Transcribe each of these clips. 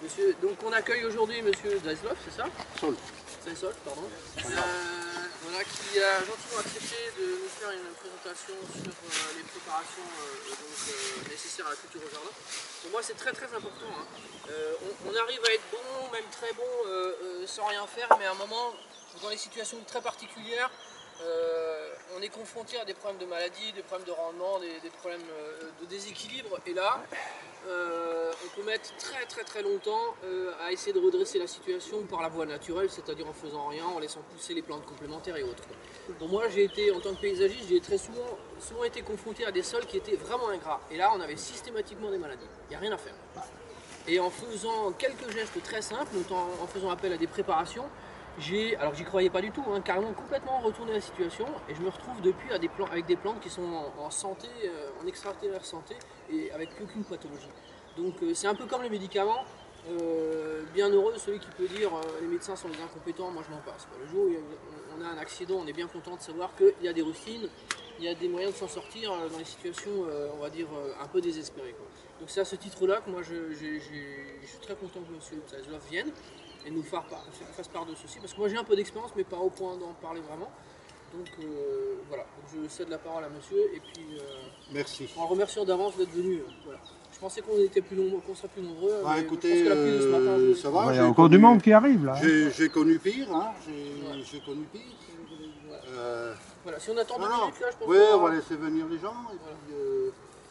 Monsieur, donc on accueille aujourd'hui Monsieur Zaslov, c'est ça? Sol. Zaslov, pardon. Voilà, qui a gentiment accepté de nous faire une présentation sur les préparations nécessaires à la culture au jardin. Pour moi c'est très important. Hein. On arrive à être bon, même très bon, sans rien faire, mais à un moment, dans des situations très particulières, on est confronté à des problèmes de maladie, des problèmes de rendement, des problèmes de déséquilibre. Et là, on peut mettre très longtemps à essayer de redresser la situation par la voie naturelle, c'est-à-dire en faisant rien, en laissant pousser les plantes complémentaires et autres. Donc moi, j'ai été, en tant que paysagiste, j'ai très souvent été confronté à des sols qui étaient vraiment ingrats. Et là, on avait systématiquement des maladies. Il n'y a rien à faire. Et en faisant quelques gestes très simples, notamment en faisant appel à des préparations, alors j'y croyais pas du tout, hein, carrément complètement retourné la situation, et je me retrouve depuis avec des plantes qui sont en santé, en extraordinaire santé, et avec aucune pathologie. Donc c'est un peu comme les médicaments, bien heureux celui qui peut dire les médecins sont des incompétents, moi je m'en passe. Le jour où on a un accident, on est bien content de savoir qu'il y a des rustines, il y a des moyens de s'en sortir dans les situations, on va dire, un peu désespérées, quoi. Donc c'est à ce titre-là que moi je suis très content que M. Zaslov vienne et nous fasse part de ceci, parce que moi j'ai un peu d'expérience, mais pas au point d'en parler vraiment. Donc voilà, donc je cède la parole à monsieur, et puis merci. en remerciant d'avance d'être venu. Voilà. Je pensais qu'on serait plus nombreux. Bah, écoutez, je pense que la pluie de ce matin, ça va. Il y a encore du monde qui arrive là. J'ai connu pire, hein. J'ai connu pire. Voilà, si on attend 2 minutes là, je pense oui, on va laisser venir les gens. Et voilà.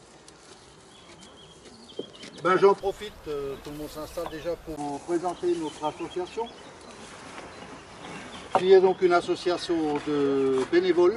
puis, ben, j'en profite, tout le monde s'installe déjà pour vous présenter notre association, qui est donc une association de bénévoles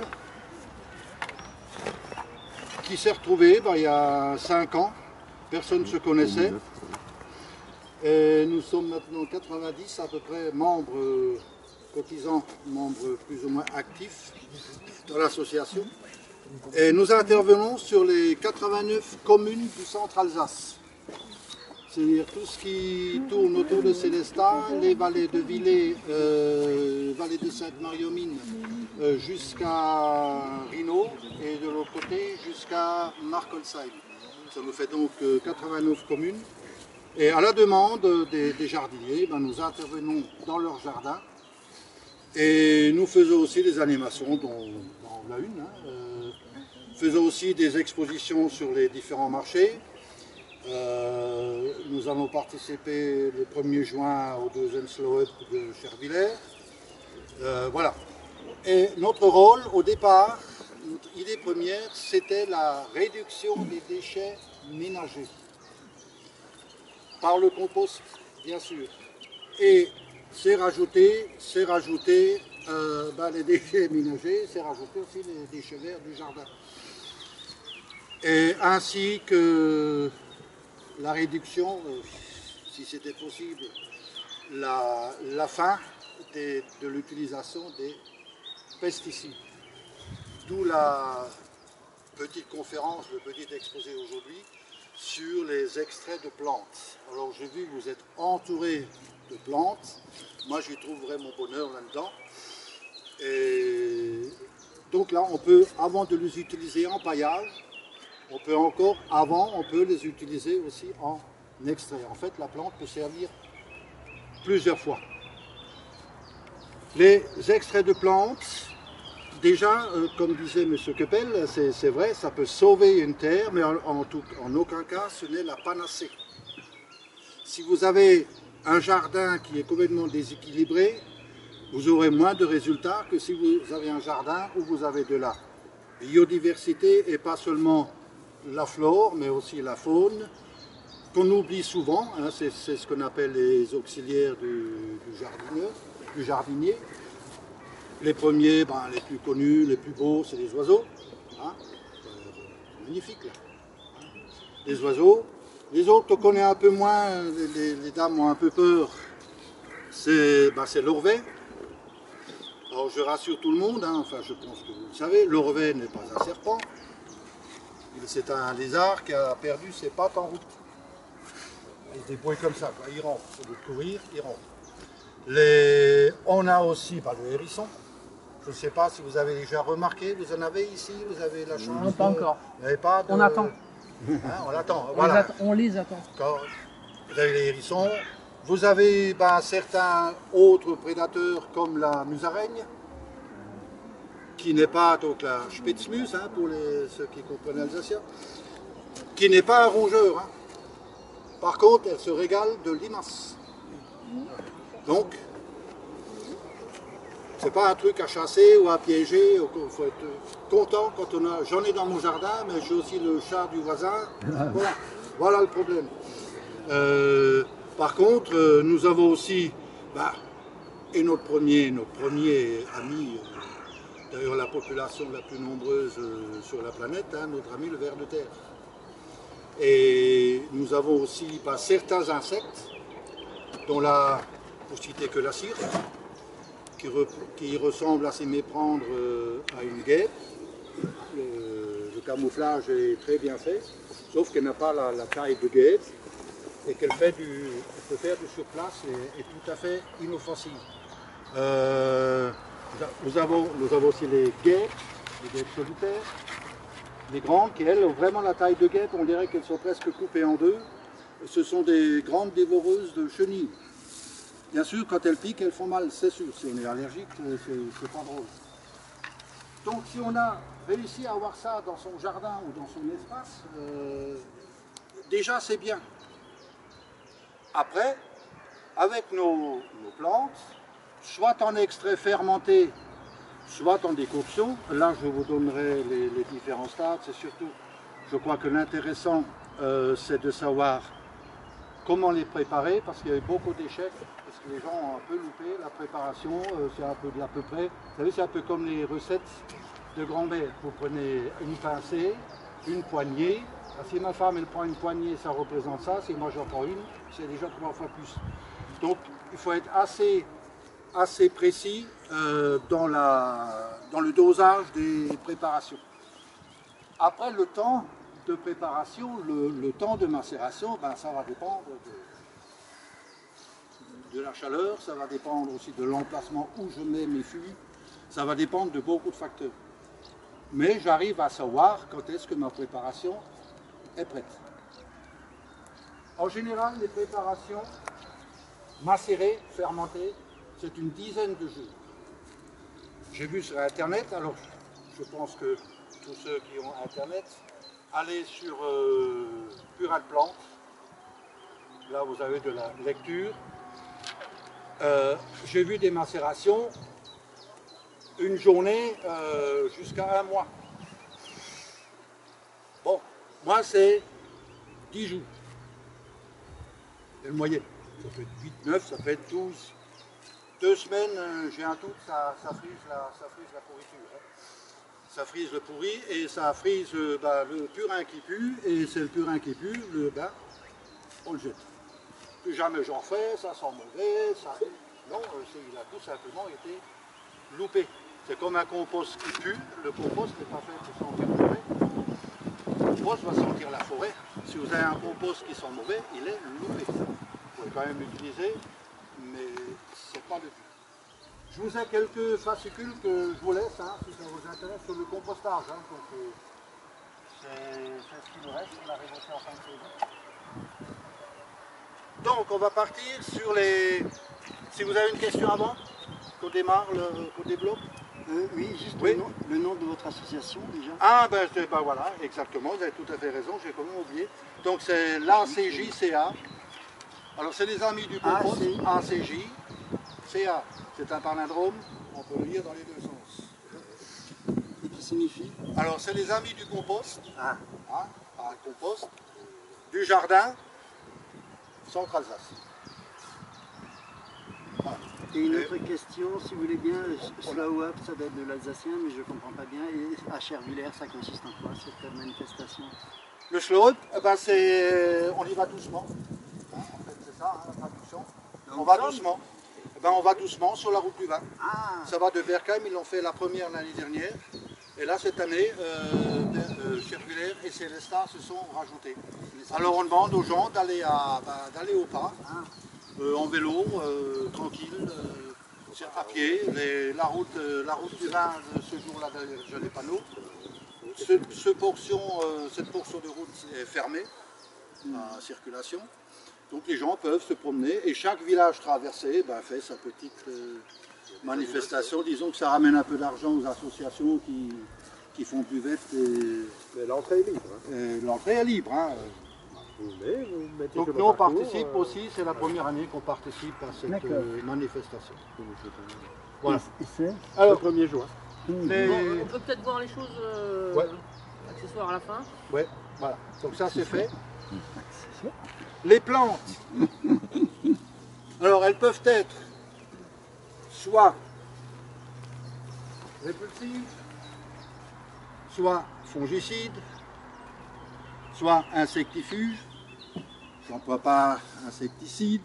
qui s'est retrouvée il y a 5 ans. Personne ne se connaissait. Et nous sommes maintenant 90 à peu près membres cotisants, membres plus ou moins actifs dans l'association. Et nous intervenons sur les 89 communes du centre Alsace. C'est-à-dire tout ce qui tourne autour de Célestat, les vallées de Villers, vallée de Sainte-Marie-aux-Mines, jusqu'à Rhino, et de l'autre côté jusqu'à Markolsheim. Ça nous fait donc 89 communes. Et à la demande des jardiniers, nous intervenons dans leur jardin. Et nous faisons aussi des animations, dont la une. Faisons aussi des expositions sur les différents marchés. Nous allons participer le 1er juin au 2e Slow Up de Chervillers. Voilà. Et notre rôle, au départ, notre idée première, c'était la réduction des déchets ménagers. Par le compost, bien sûr. Et c'est rajouté les déchets ménagers, c'est rajouté aussi les déchets verts du jardin. Et ainsi que la réduction, si c'était possible, la fin de l'utilisation des pesticides. D'où la petite conférence, le petit exposé aujourd'hui sur les extraits de plantes. Alors j'ai vu que vous êtes entouré de plantes. Moi j'y trouverai mon bonheur là-dedans. Et donc là on peut, avant de les utiliser en paillage, on peut les utiliser aussi en extrait. En fait la plante peut servir plusieurs fois. Les extraits de plantes, déjà, comme disait M. Keppel, c'est vrai, ça peut sauver une terre, mais en aucun cas ce n'est la panacée. Si vous avez un jardin qui est complètement déséquilibré, vous aurez moins de résultats que si vous avez un jardin où vous avez de la biodiversité, et pas seulement la flore, mais aussi la faune, qu'on oublie souvent, hein, c'est ce qu'on appelle les auxiliaires du jardinier. Les premiers, les plus connus, les plus beaux, c'est les oiseaux. Hein, magnifique là. Les oiseaux. Les autres, on connaît un peu moins, les dames ont un peu peur. C'est l'orvet. Alors je rassure tout le monde, hein, enfin je pense que vous le savez, l'orvet n'est pas un serpent. C'est un lézard qui a perdu ses pattes en route. Il se débrouille comme ça, quoi. Il rentre. Au lieu de courir, il rentre. On a aussi le hérisson. Je ne sais pas si vous avez déjà remarqué, vous en avez ici, vous avez la chance. Non, pas encore. Vous n'avez pas de... On attend. Hein, on attend. Voilà. On les attend. Quand vous avez les hérissons, Vous avez certains autres prédateurs comme la musaraigne, qui n'est pas donc la Spitzmus, hein, pour ceux qui comprennent l'alsacien, qui n'est pas un rongeur. Hein. Par contre, elle se régale de limaces. Donc, c'est pas un truc à chasser ou à piéger. Il faut être content quand on a. J'en ai dans mon jardin, mais j'ai aussi le chat du voisin. Voilà le problème. Par contre, nous avons aussi, et notre premier ami, d'ailleurs la population la plus nombreuse sur la planète, hein, notre ami le ver de terre. Et nous avons aussi certains insectes, dont pour citer que la cirque, qui ressemble à s'y méprendre à une guêpe. Le camouflage est très bien fait, sauf qu'elle n'a pas la taille de guêpe et qu'elle peut faire du surplace et tout à fait inoffensive. Nous avons aussi les guêpes solitaires, les grandes qui elles ont vraiment la taille de guêpe, on dirait qu'elles sont presque coupées en deux. Ce sont des grandes dévoreuses de chenilles. Bien sûr, quand elles piquent, elles font mal, c'est sûr. Si on est allergique, c'est pas drôle. Donc si on a réussi à avoir ça dans son jardin ou dans son espace, déjà c'est bien. Après, avec nos plantes, soit en extrait fermenté, soit en décoction, là je vous donnerai les différents stades. C'est surtout, je crois que l'intéressant, c'est de savoir comment les préparer, parce qu'il y a eu beaucoup d'échecs, parce que les gens ont un peu loupé la préparation, c'est un peu de l'à peu près. Vous savez, c'est un peu comme les recettes de grand-mère. Vous prenez une pincée, une poignée. Si ma femme elle prend une poignée, ça représente ça. Si moi j'en prends une, c'est déjà 3 fois plus. Donc il faut être assez précis dans le dosage des préparations. Après le temps de préparation, le temps de macération, ça va dépendre de la chaleur, ça va dépendre aussi de l'emplacement où je mets mes fûts, ça va dépendre de beaucoup de facteurs. Mais j'arrive à savoir quand est-ce que ma préparation est prête. En général, les préparations macérées, fermentées, c'est une dizaine de jours. J'ai vu sur Internet, alors je pense que tous ceux qui ont Internet, allez sur Pural Plante, là vous avez de la lecture. J'ai vu des macérations, une journée jusqu'à 1 mois. Bon, moi c'est 10 jours. C'est le moyen. Ça peut être 8, 9, ça peut être 12. 2 semaines, j'ai un doute, ça frise la pourriture. Hein. Ça frise le pourri et ça frise le purin qui pue, et c'est le purin qui pue, on le jette. Plus jamais j'en fais, ça sent mauvais, non, il a tout simplement été loupé. C'est comme un compost qui pue, le compost n'est pas fait pour sentir la forêt. Le compost va sentir la forêt. Si vous avez un compost qui sent mauvais, il est loupé. Vous pouvez quand même l'utiliser, mais c'est pas le but. Je vous ai quelques fascicules que je vous laisse, hein, si ça vous intéresse, sur le compostage. Hein, c'est ce qui nous reste, on arrive aussi en fin de saison. Donc on va partir sur les... Si vous avez une question avant, qu'on démarre, qu'on développe. Oui, juste oui. Le nom de votre association déjà. Ah voilà, exactement, vous avez tout à fait raison, j'ai quand même oublié. Donc c'est l'ACJCA. Alors c'est les amis du compost, ACJ, CA. C'est un palindrome, on peut le lire dans les deux sens. Et qui signifie? Alors c'est les amis du compost, compost, du jardin, Centre-Alsace. Voilà. Et une autre question, si vous voulez bien, Slawap, ça date de l'alsacien, mais je ne comprends pas bien. Et à Chervillers, ça consiste en quoi, cette manifestation? Le Slawap, on y va doucement. En fait, c'est ça, la traduction. On va doucement. On va doucement sur la route du vin. Ça va de Berkheim, ils l'ont fait la première l'année dernière. Et là, cette année, Chervillers et Célestat se sont rajoutés. Alors on demande aux gens d'aller au pas, en vélo, tranquille, à pied. La route du vin, ce jour-là, je n'ai pas l'eau. Cette portion de route est fermée à circulation. Donc les gens peuvent se promener et chaque village traversé fait sa petite manifestation. Disons que ça ramène un peu d'argent aux associations qui font buvette. Mais l'entrée est libre. L'entrée est libre. Hein. Vous mettez Donc sur le nous on parcours, participe aussi, c'est la première année qu'on participe à cette manifestation. Voilà. le Alors, 1er juin. Bon, on peut peut-être voir les choses accessoires à la fin. ouais, voilà. Donc ça c'est fait. Les plantes. Alors elles peuvent être soit répulsives, soit fongicides, soit insectifuges. Je n'emploie pas insecticides.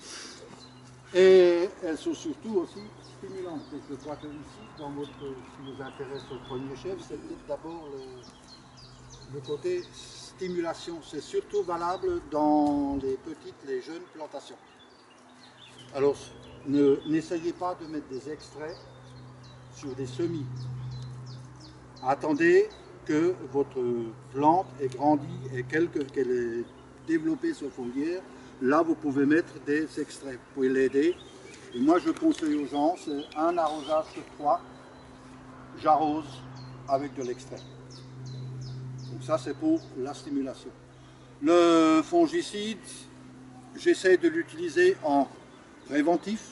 Et elles sont surtout aussi stimulantes. Et je crois que ici, ce qui vous intéresse au premier chef, c'est peut-être d'abord le côté stimulation. C'est surtout valable dans les jeunes plantations. Alors, n'essayez pas de mettre des extraits sur des semis. Attendez que votre plante ait grandi et qu'elle ait développé sa foliaire. Là, vous pouvez mettre des extraits. Vous pouvez l'aider. Et moi, je conseille aux gens, c'est un arrosage sur 3. J'arrose avec de l'extrait. Donc ça, c'est pour la stimulation. Le fongicide, j'essaie de l'utiliser en préventif.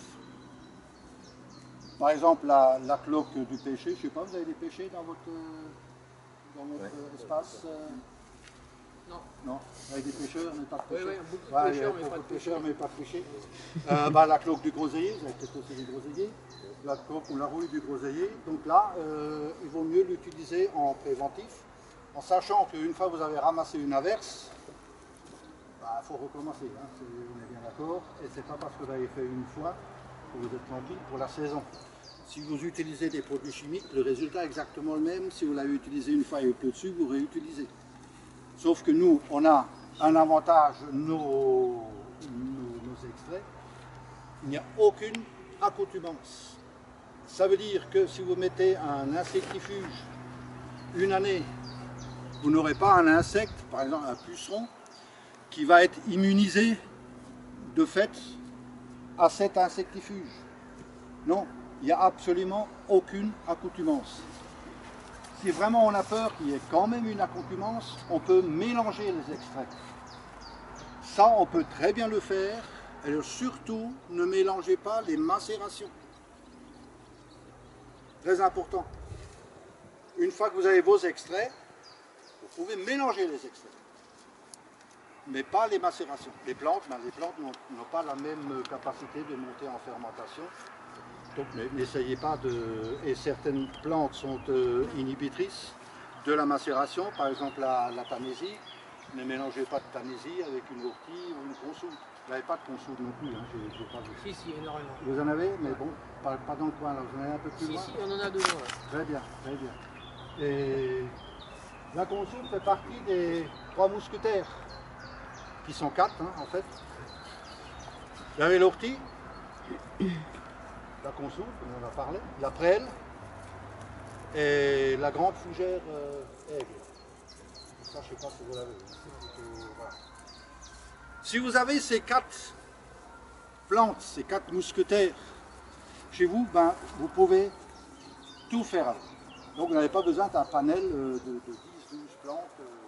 Par exemple, la cloque du pêcher. Je ne sais pas, vous avez des pêchers dans votre espace Non, avec des pêcheurs, mais pas de pêcheurs. Oui, beaucoup de pêcheurs, mais pas de pêcheurs. La cloque du groseillier, vous avez peut-être aussi des groseilliers. La cloque ou la rouille du groseillier. Donc là, il vaut mieux l'utiliser en préventif, en sachant qu'une fois que vous avez ramassé une averse, il faut recommencer, hein, on est bien d'accord. Et c'est pas parce que vous avez fait une fois que vous êtes tranquille pour la saison. Si vous utilisez des produits chimiques, le résultat est exactement le même. Si vous l'avez utilisé une fois et peu dessus, vous réutilisez. Sauf que nous, on a un avantage, nos extraits, il n'y a aucune accoutumance. Ça veut dire que si vous mettez un insectifuge une année, vous n'aurez pas un insecte, par exemple un puceron, qui va être immunisé de fait à cet insectifuge. Non, il n'y a absolument aucune accoutumance. Si vraiment on a peur qu'il y ait quand même une accoutumance, on peut mélanger les extraits. Ça, on peut très bien le faire. Et surtout, ne mélangez pas les macérations. Très important. Une fois que vous avez vos extraits, vous pouvez mélanger les extraits. Mais pas les macérations. Les plantes n'ont pas la même capacité de monter en fermentation. Donc n'essayez pas de... Et certaines plantes sont inhibitrices de la macération, par exemple la tanésie. Ne mélangez pas de tanésie avec une ortie ou une consoude. Vous n'avez pas de consoude non plus, hein, j'ai pas vu. Si, énormément. Vous en avez, mais bon, pas dans le coin là, vous en avez un peu plus loin. Si, on en a 2 loin. Très bien, très bien. Et la consoude fait partie des 3 mousquetaires, qui sont 4 en fait. Vous avez l'ortie, la consoude, on en a parlé, la prêle et la grande fougère aigle. Ça, je ne sais pas si vous l'avez. Voilà. Si vous avez ces 4 plantes, ces 4 mousquetaires chez vous, vous pouvez tout faire avec. Donc vous n'avez pas besoin d'un panel de 10-12 plantes.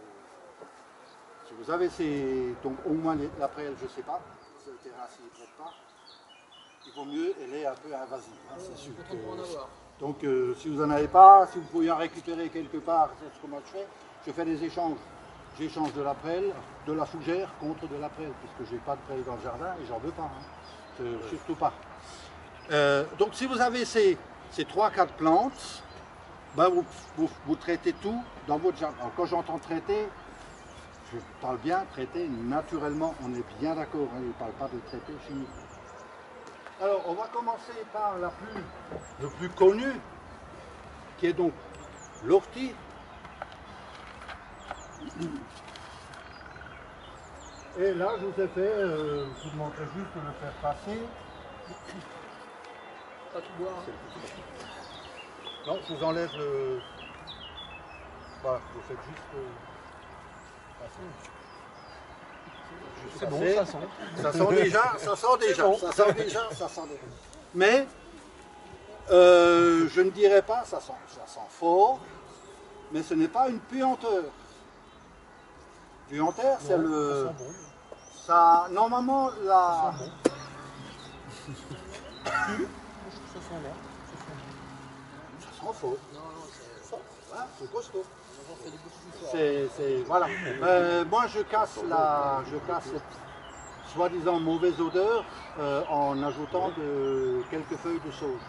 Si vous avez ces... Donc au moins la prêle, je ne sais pas, c'est le terrain s'il ne prête pas. Il vaut mieux, elle est un peu invasive, hein, c'est sûr. Donc si vous n'en avez pas, si vous pouvez en récupérer quelque part, c'est ce que moi je fais. Je fais des échanges. J'échange de la prêle, de la fougère contre de la prêle, puisque je n'ai pas de prêle dans le jardin et j'en veux pas. Hein. Surtout pas. Donc si vous avez ces 3-4 plantes, vous traitez tout dans votre jardin. Alors, quand j'entends traiter, je parle bien traiter naturellement, on est bien d'accord, hein, je ne parle pas de traiter chimique. Alors on va commencer par le plus connu, qui est donc l'ortie. Et là, je vous ai fait, je vous montrer juste de le faire passer. Pas tout boire. Non, je vous enlève le... Voilà, vous faites juste passer. Juste C'est bon, ça sent déjà, ça sent déjà. Mais je ne dirais pas, ça sent fort, mais ce n'est pas une puanteur. Puanteur, c'est le... Ça, normalement, la... Ça sent fort. Voilà, c'est costaud. Voilà. Moi, je casse cette soi-disant mauvaise odeur en ajoutant quelques feuilles de sauge.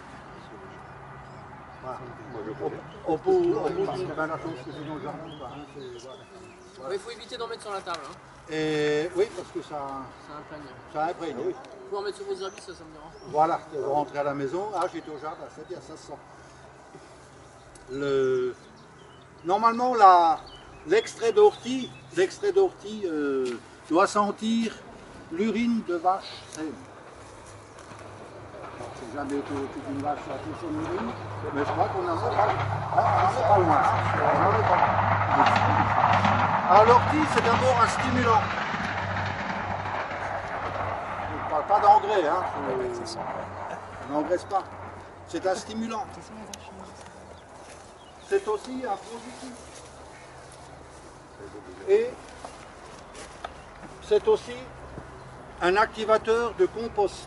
Voilà. Au bout d'une balade, c'est dans le jardin. Il faut éviter d'en mettre sur la table. Hein. Et oui, parce que ça imprègne. Oui. Vous pouvez en mettre sur vos habits, ça me dérange. Voilà, vous rentrez à la maison, j'étais au jardin, c'est bien, ça se sent. Normalement, l'extrait d'ortie doit sentir l'urine de vache saine. C'est jamais été une vache qui a fait son urine, mais je crois qu'on n'en est pas loin. Alors l'ortie, c'est d'abord un stimulant. On ne parle pas d'engrais, hein. On n'engraisse pas. C'est un stimulant. C'est aussi un positif. Et c'est aussi un activateur de compost.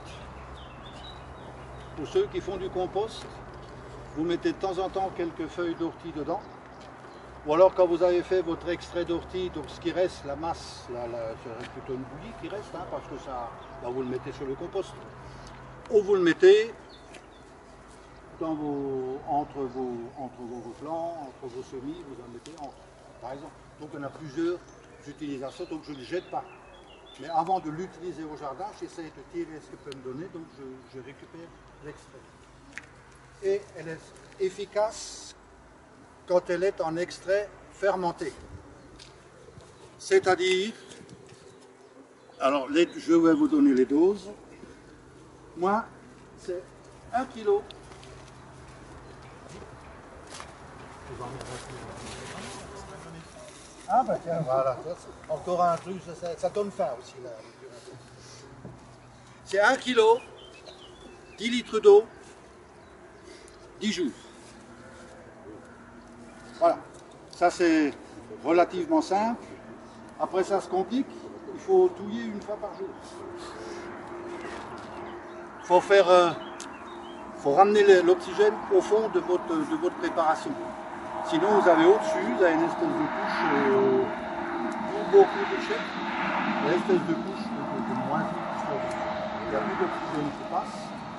Pour ceux qui font du compost, vous mettez de temps en temps quelques feuilles d'ortie dedans. Ou alors quand vous avez fait votre extrait d'ortie, donc ce qui reste, la masse, c'est plutôt une bouillie qui reste, hein, parce que ça, là, vous le mettez sur le compost. Ou vous le mettez dans entre vos plants, entre vos semis, vous en mettez entre, par exemple. Donc on a plusieurs utilisations, donc je ne le jette pas. Mais avant de l'utiliser au jardin, j'essaie de tirer ce que peut me donner, donc je récupère l'extrait. Et elle est efficace quand elle est en extrait fermenté. C'est-à-dire, alors je vais vous donner les doses. Moi, c'est 1 kg. Ah bah tiens, voilà, encore un truc, ça donne faim aussi là. C'est 1 kg, 10 litres d'eau, 10 jours. Voilà, ça c'est relativement simple. Après ça se complique, il faut touiller une fois par jour. Il faut ramener l'oxygène au fond de votre préparation. Sinon, vous avez au-dessus, vous avez une espèce de couche, beaucoup de chèques, une espèce de couche de moins vite. Il n'y a plus d'oxygène qui passe.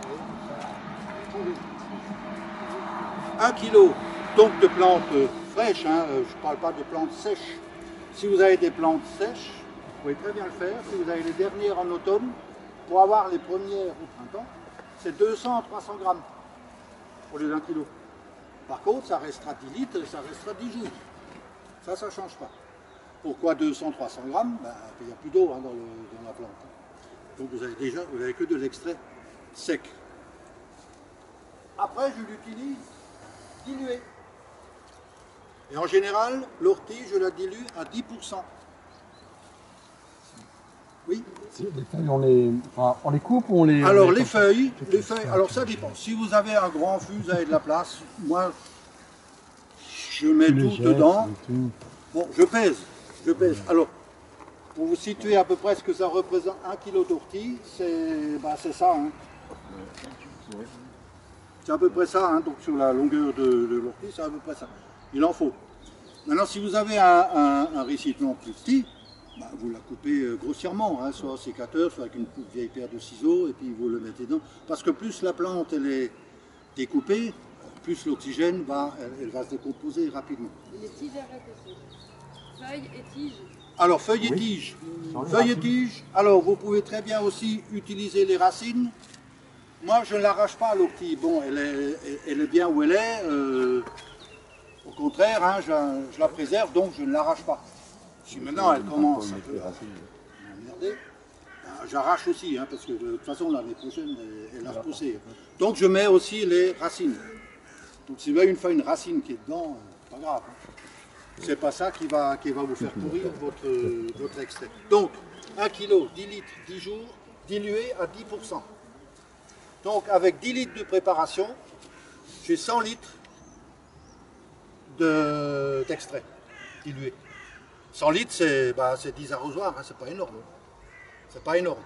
1 kg donc de plantes fraîches, hein, je ne parle pas de plantes sèches. Si vous avez des plantes sèches, vous pouvez très bien le faire. Si vous avez les dernières en automne, pour avoir les premières au printemps, c'est 200 à 300 grammes au lieu d'1 kg. Par contre, ça restera 10 litres et ça restera 10 jours. Ça ne change pas. Pourquoi 200-300 grammes? Ben, il n'y a plus d'eau hein, dans la plante. Donc vous avez que de l'extrait sec. Après, je l'utilise dilué. Et en général, l'ortie, je la dilue à 10%. Oui. Les feuilles, on les coupe ou on les... Alors les feuilles, alors ça dépend. Si vous avez un grand fût, vous avez de la place, moi, je mets tout dedans. Bon, je pèse. Alors, pour vous situer à peu près ce que ça représente, 1 kg d'ortie, c'est ça. Hein. C'est à peu près ça, hein, donc sur la longueur de l'ortie, c'est à peu près ça. Il en faut. Maintenant, si vous avez un récipient plus petit, bah, vous la coupez grossièrement, hein, soit au sécateur, soit avec une vieille paire de ciseaux, et puis vous le mettez dedans. Parce que plus la plante elle est découpée, plus l'oxygène elle va se décomposer rapidement. Les tiges aussi. Feuilles et tiges. Alors, feuilles et tiges. Feuilles et tiges, alors vous pouvez très bien aussi utiliser les racines. Moi, je ne l'arrache pas l'ortie. Bon, elle est bien où elle est. Au contraire, hein, je la préserve, donc je ne l'arrache pas. Si maintenant elle commence à m'emmerder, j'arrache aussi, hein, parce que de toute façon l'année prochaine elle a repoussé. Donc je mets aussi les racines. Donc si vous avez une racine qui est dedans, pas grave. Hein. C'est pas ça qui va vous faire pourrir votre extrait. Donc 1 kg, 10 litres, 10 jours, dilué à 10%. Donc avec 10 litres de préparation, j'ai 100 litres d'extrait dilué. 100 litres, c'est 10 arrosoirs, hein, c'est pas énorme. C'est pas énorme.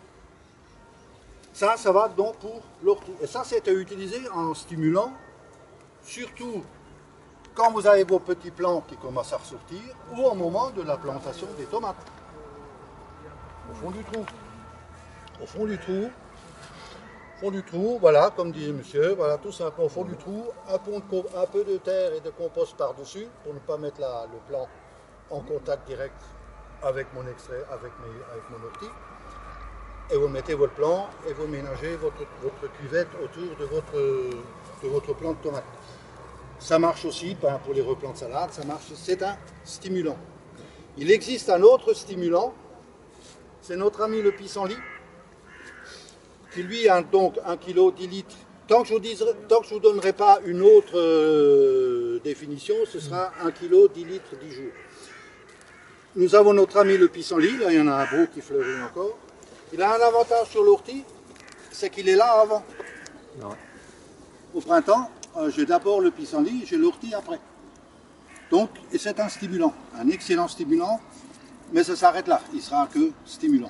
Ça va donc pour l'ortie. Et ça, c'était utilisé en stimulant, surtout quand vous avez vos petits plants qui commencent à ressortir, ou au moment de la plantation des tomates. Au fond du trou. Au fond du trou. Au fond du trou, voilà, comme dit monsieur, voilà, tout simplement au fond du trou, un peu de terre et de compost par-dessus, pour ne pas mettre le plant en contact direct avec mon extrait, avec mon ortie. Et vous mettez votre plant et vous ménagez votre cuvette autour de votre plant de tomate. Ça marche aussi pour les replants de salade, ça marche, c'est un stimulant. Il existe un autre stimulant, c'est notre ami le pissenlit, qui lui a donc 1 kg 10 litres. Tant que je ne vous donnerai pas une autre définition, ce sera 1 kg 10 litres 10 jours. Nous avons notre ami le pissenlit, là il y en a un beau qui fleurit encore. Il a un avantage sur l'ortie, c'est qu'il est là avant. Ouais. Au printemps, j'ai d'abord le pissenlit, j'ai l'ortie après. Donc, et c'est un stimulant, un excellent stimulant, mais ça s'arrête là, il sera que stimulant.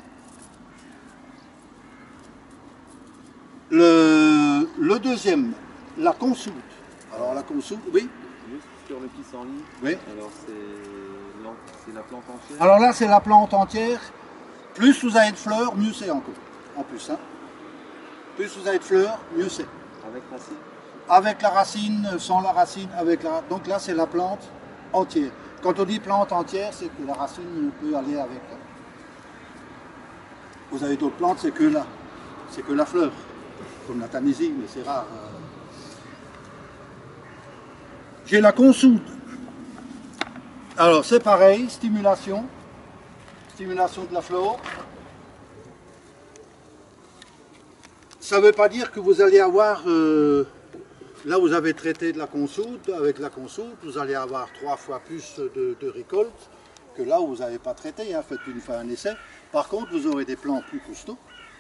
Le deuxième, la consoude. Alors la consoude, oui. Juste sur le pissenlit, oui. Alors c'est la plante entière. Alors là, c'est la plante entière. Plus vous avez de fleurs, mieux c'est encore. En plus, hein. Plus vous avez de fleurs, mieux c'est. Avec racine? Avec la racine, sans la racine, avec la... Donc là, c'est la plante entière. Quand on dit plante entière, c'est que la racine peut aller avec. Vous avez d'autres plantes, c'est que la fleur. Comme la tamisie, mais c'est rare. J'ai la consoude. Alors c'est pareil, stimulation de la flore. Ça ne veut pas dire que vous allez avoir, là vous avez traité de la consoude, avec la consoude, vous allez avoir 3 fois plus de récolte que là où vous n'avez pas traité, hein, faites une fois un essai. Par contre, vous aurez des plants plus costauds,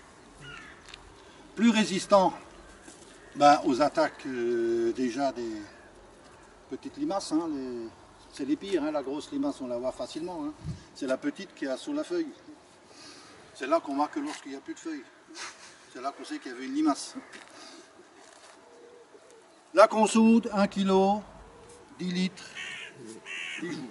plus résistants aux attaques déjà des petites limaces, hein, c'est les pires, hein, la grosse limace on la voit facilement, hein. C'est la petite qui est sous la feuille. C'est là qu'on voit que lorsqu'il n'y a plus de feuilles. C'est là qu'on sait qu'il y avait une limace. La consoude, 1 kg, 10 litres, 10 jours.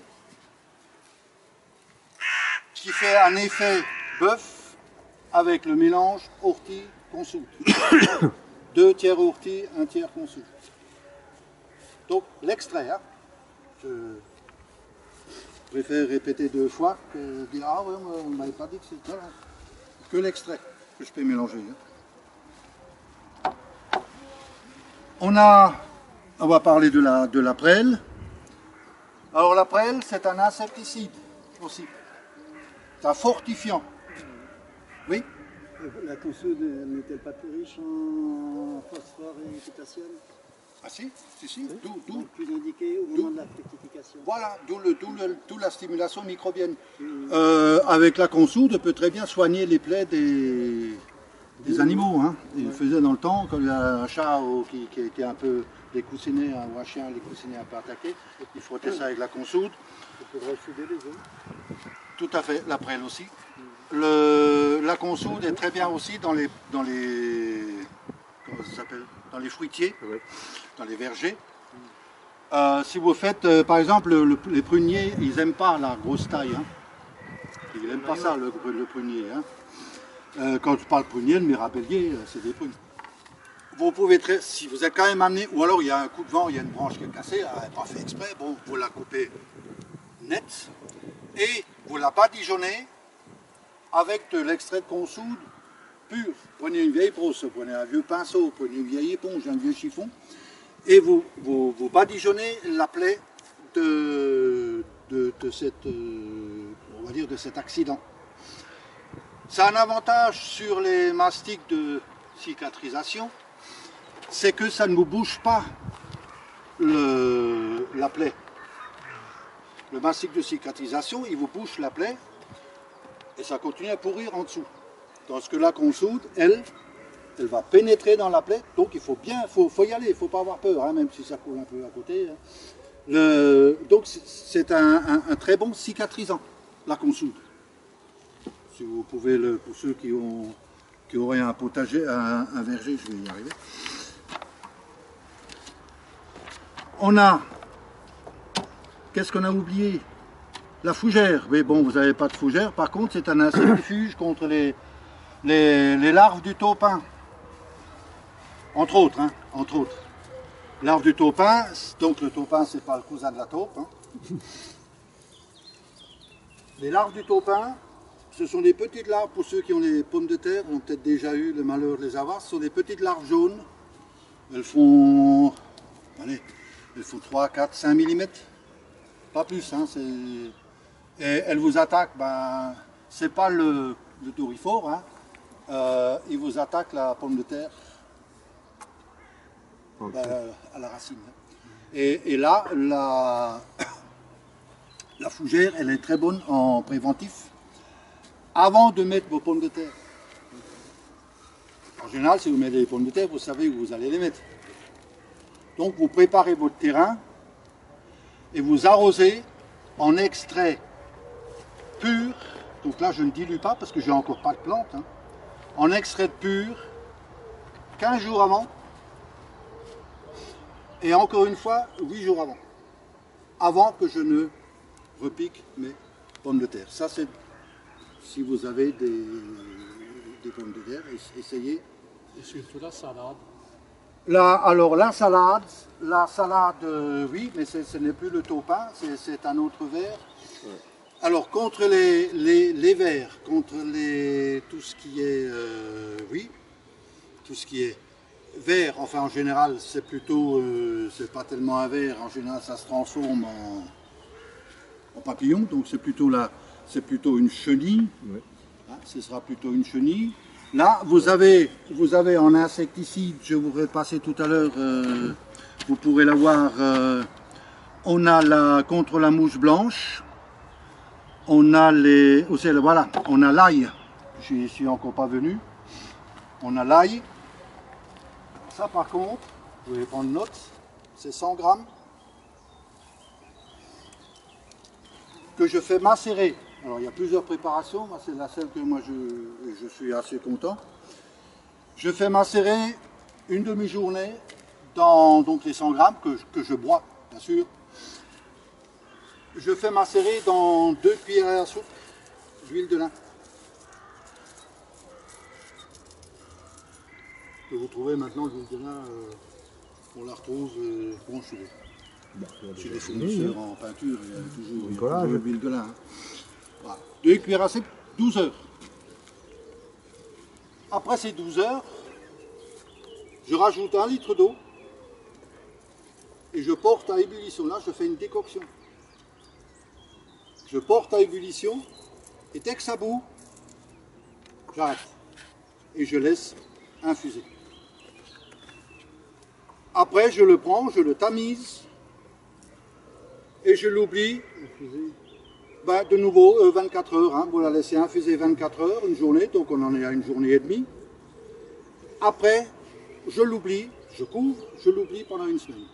Qui fait un effet bœuf avec le mélange ortie-consoude. 2 tiers ortie, 1 tiers consoude. Donc l'extrait, hein. Je préfère répéter 2 fois que dire ah ouais, on ne m'avait pas dit que c'était que l'extrait que je peux mélanger. Hein. On va parler de la prêle. Alors la prêle, c'est un insecticide aussi. C'est un fortifiant. Oui. La consoude n'est-elle pas plus riche en phosphore et potassium? Ah si. Donc plus indiqué au moment de la fructification. Voilà, d'où la stimulation microbienne. Avec la consoude, on peut très bien soigner les plaies des animaux. Hein. Ils le faisaient dans le temps, quand il y a un chat qui était un peu découssiné, ou un chien découssiné un peu attaqué, il frottait ça avec la consoude. Il faudrait souder les os. Tout à fait, la prêle aussi. La consoude est très bien aussi dans les comment ça s'appelle, dans les fruitiers, oui. Dans les vergers. Si vous faites, par exemple, les pruniers, ils n'aiment pas la grosse taille. Hein. Ils n'aiment pas ça, le prunier. Hein. Quand je parle prunier, le mirabellier, c'est des prunes. Vous pouvez, si vous êtes quand même amené, ou alors il y a un coup de vent, il y a une branche qui est cassée, elle n'est pas fait exprès, bon, vous la coupez net et vous la badigeonnez avec de l'extrait de consoude pur. Prenez une vieille brosse, prenez un vieux pinceau, prenez une vieille éponge, un vieux chiffon, et vous badigeonnez la plaie de cet accident. Ça a un avantage sur les mastiques de cicatrisation, c'est que ça ne vous bouge pas la plaie. Le mastic de cicatrisation, il vous bouche la plaie et ça continue à pourrir en dessous. Tandis que là qu'on soude, elle va pénétrer dans la plaie, donc il faut y aller, il ne faut pas avoir peur, hein, même si ça coule un peu à côté. Hein. Donc c'est un très bon cicatrisant, là qu'on soude. Si vous pouvez, pour ceux qui auraient un potager, un verger, je vais y arriver. On a, qu'est-ce qu'on a oublié? La fougère. Mais bon, vous n'avez pas de fougère, par contre c'est un insectifuge contre les larves du taupin. Entre autres, hein, entre autres. Larves du taupin, donc le taupin c'est pas le cousin de la taupe. Hein. Les larves du taupin, ce sont des petites larves, pour ceux qui ont les pommes de terre, ont peut-être déjà eu le malheur de les avoir, ce sont des petites larves jaunes. Elles font, allez, elles font 3, 4, 5 mm. Pas plus, hein, et elles vous attaquent, ben, c'est pas le doryphore, hein, ils vous attaquent la pomme de terre. Okay. À la racine. Et là, la fougère, elle est très bonne en préventif avant de mettre vos pommes de terre. En général, si vous mettez les pommes de terre, vous savez où vous allez les mettre. Donc vous préparez votre terrain et vous arrosez en extrait pur. Donc là, je ne dilue pas parce que j'ai encore pas de plante. Hein, en extrait pur, 15 jours avant. Et encore une fois, 8 jours avant. Avant que je ne repique mes pommes de terre. Ça, c'est si vous avez des pommes de terre, essayez. Et surtout la salade. Là, alors la salade, oui, mais ce n'est plus le taupin, c'est un autre ver. Ouais. Alors contre les vers, contre tout ce qui est, oui, tout ce qui est vert, enfin en général c'est plutôt, c'est pas tellement un ver, en général ça se transforme en papillon, donc c'est plutôt une chenille, ouais. Hein, ce sera plutôt une chenille. Là vous avez en insecticide, je vous ai passé tout à l'heure, vous pourrez l'avoir, on a contre la mouche blanche, on a voilà, on a l'ail, je suis encore pas venu, on a l'ail. Ça par contre, vous pouvez prendre note, c'est 100 grammes que je fais macérer. Alors il y a plusieurs préparations, moi c'est la seule que moi je suis assez content. Je fais macérer une demi-journée dans donc les 100 grammes que je bois, bien sûr. Je fais macérer dans 2 cuillères à soupe d'huile de lin. Que vous trouvez maintenant l'huile de lin, on la retrouve bon, chez les fournisseurs en peinture, il y a toujours l'huile de lin. Hein. Voilà. 2 cuillères à soupe, 12 heures. Après ces 12 heures, je rajoute 1 litre d'eau et je porte à ébullition. Là, je fais une décoction. Je porte à ébullition et dès que ça bout, j'arrête et je laisse infuser. Après, je le prends, je le tamise et je l'oublie. Ben, de nouveau 24 heures, hein, vous la laissez infuser 24 heures, une journée, donc on en est à une journée et demie. Après, je l'oublie, je couvre, je l'oublie pendant une semaine.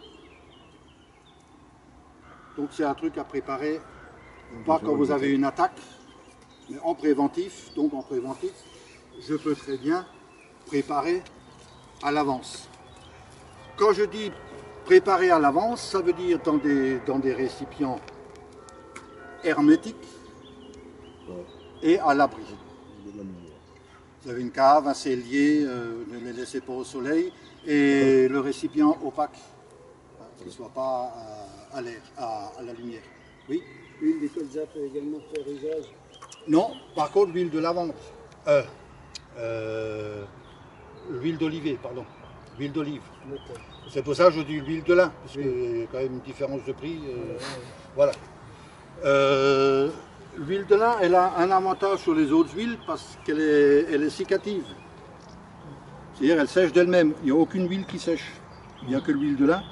Donc c'est un truc à préparer, pas quand vous avez une attaque, mais en préventif. Donc en préventif, je peux très bien préparer à l'avance. Quand je dis préparer à l'avance, ça veut dire dans des récipients hermétique et à l'abri. Vous avez une cave, un cellier, ne les laissez pas au soleil et le récipient opaque, qu'il ne soit pas à l'air, à la lumière. Oui. L'huile de colza peut également faire usage? Non, par contre l'huile de lavande, l'huile d'olivier, pardon, l'huile d'olive. C'est pour ça que je dis l'huile de lin, parce qu'il y a quand même une différence de prix. Voilà. L'huile de lin, elle a un avantage sur les autres huiles parce qu'elle est cicative. C'est-à-dire elle sèche d'elle-même. Il n'y a aucune huile qui sèche. Il n'y a que l'huile de lin.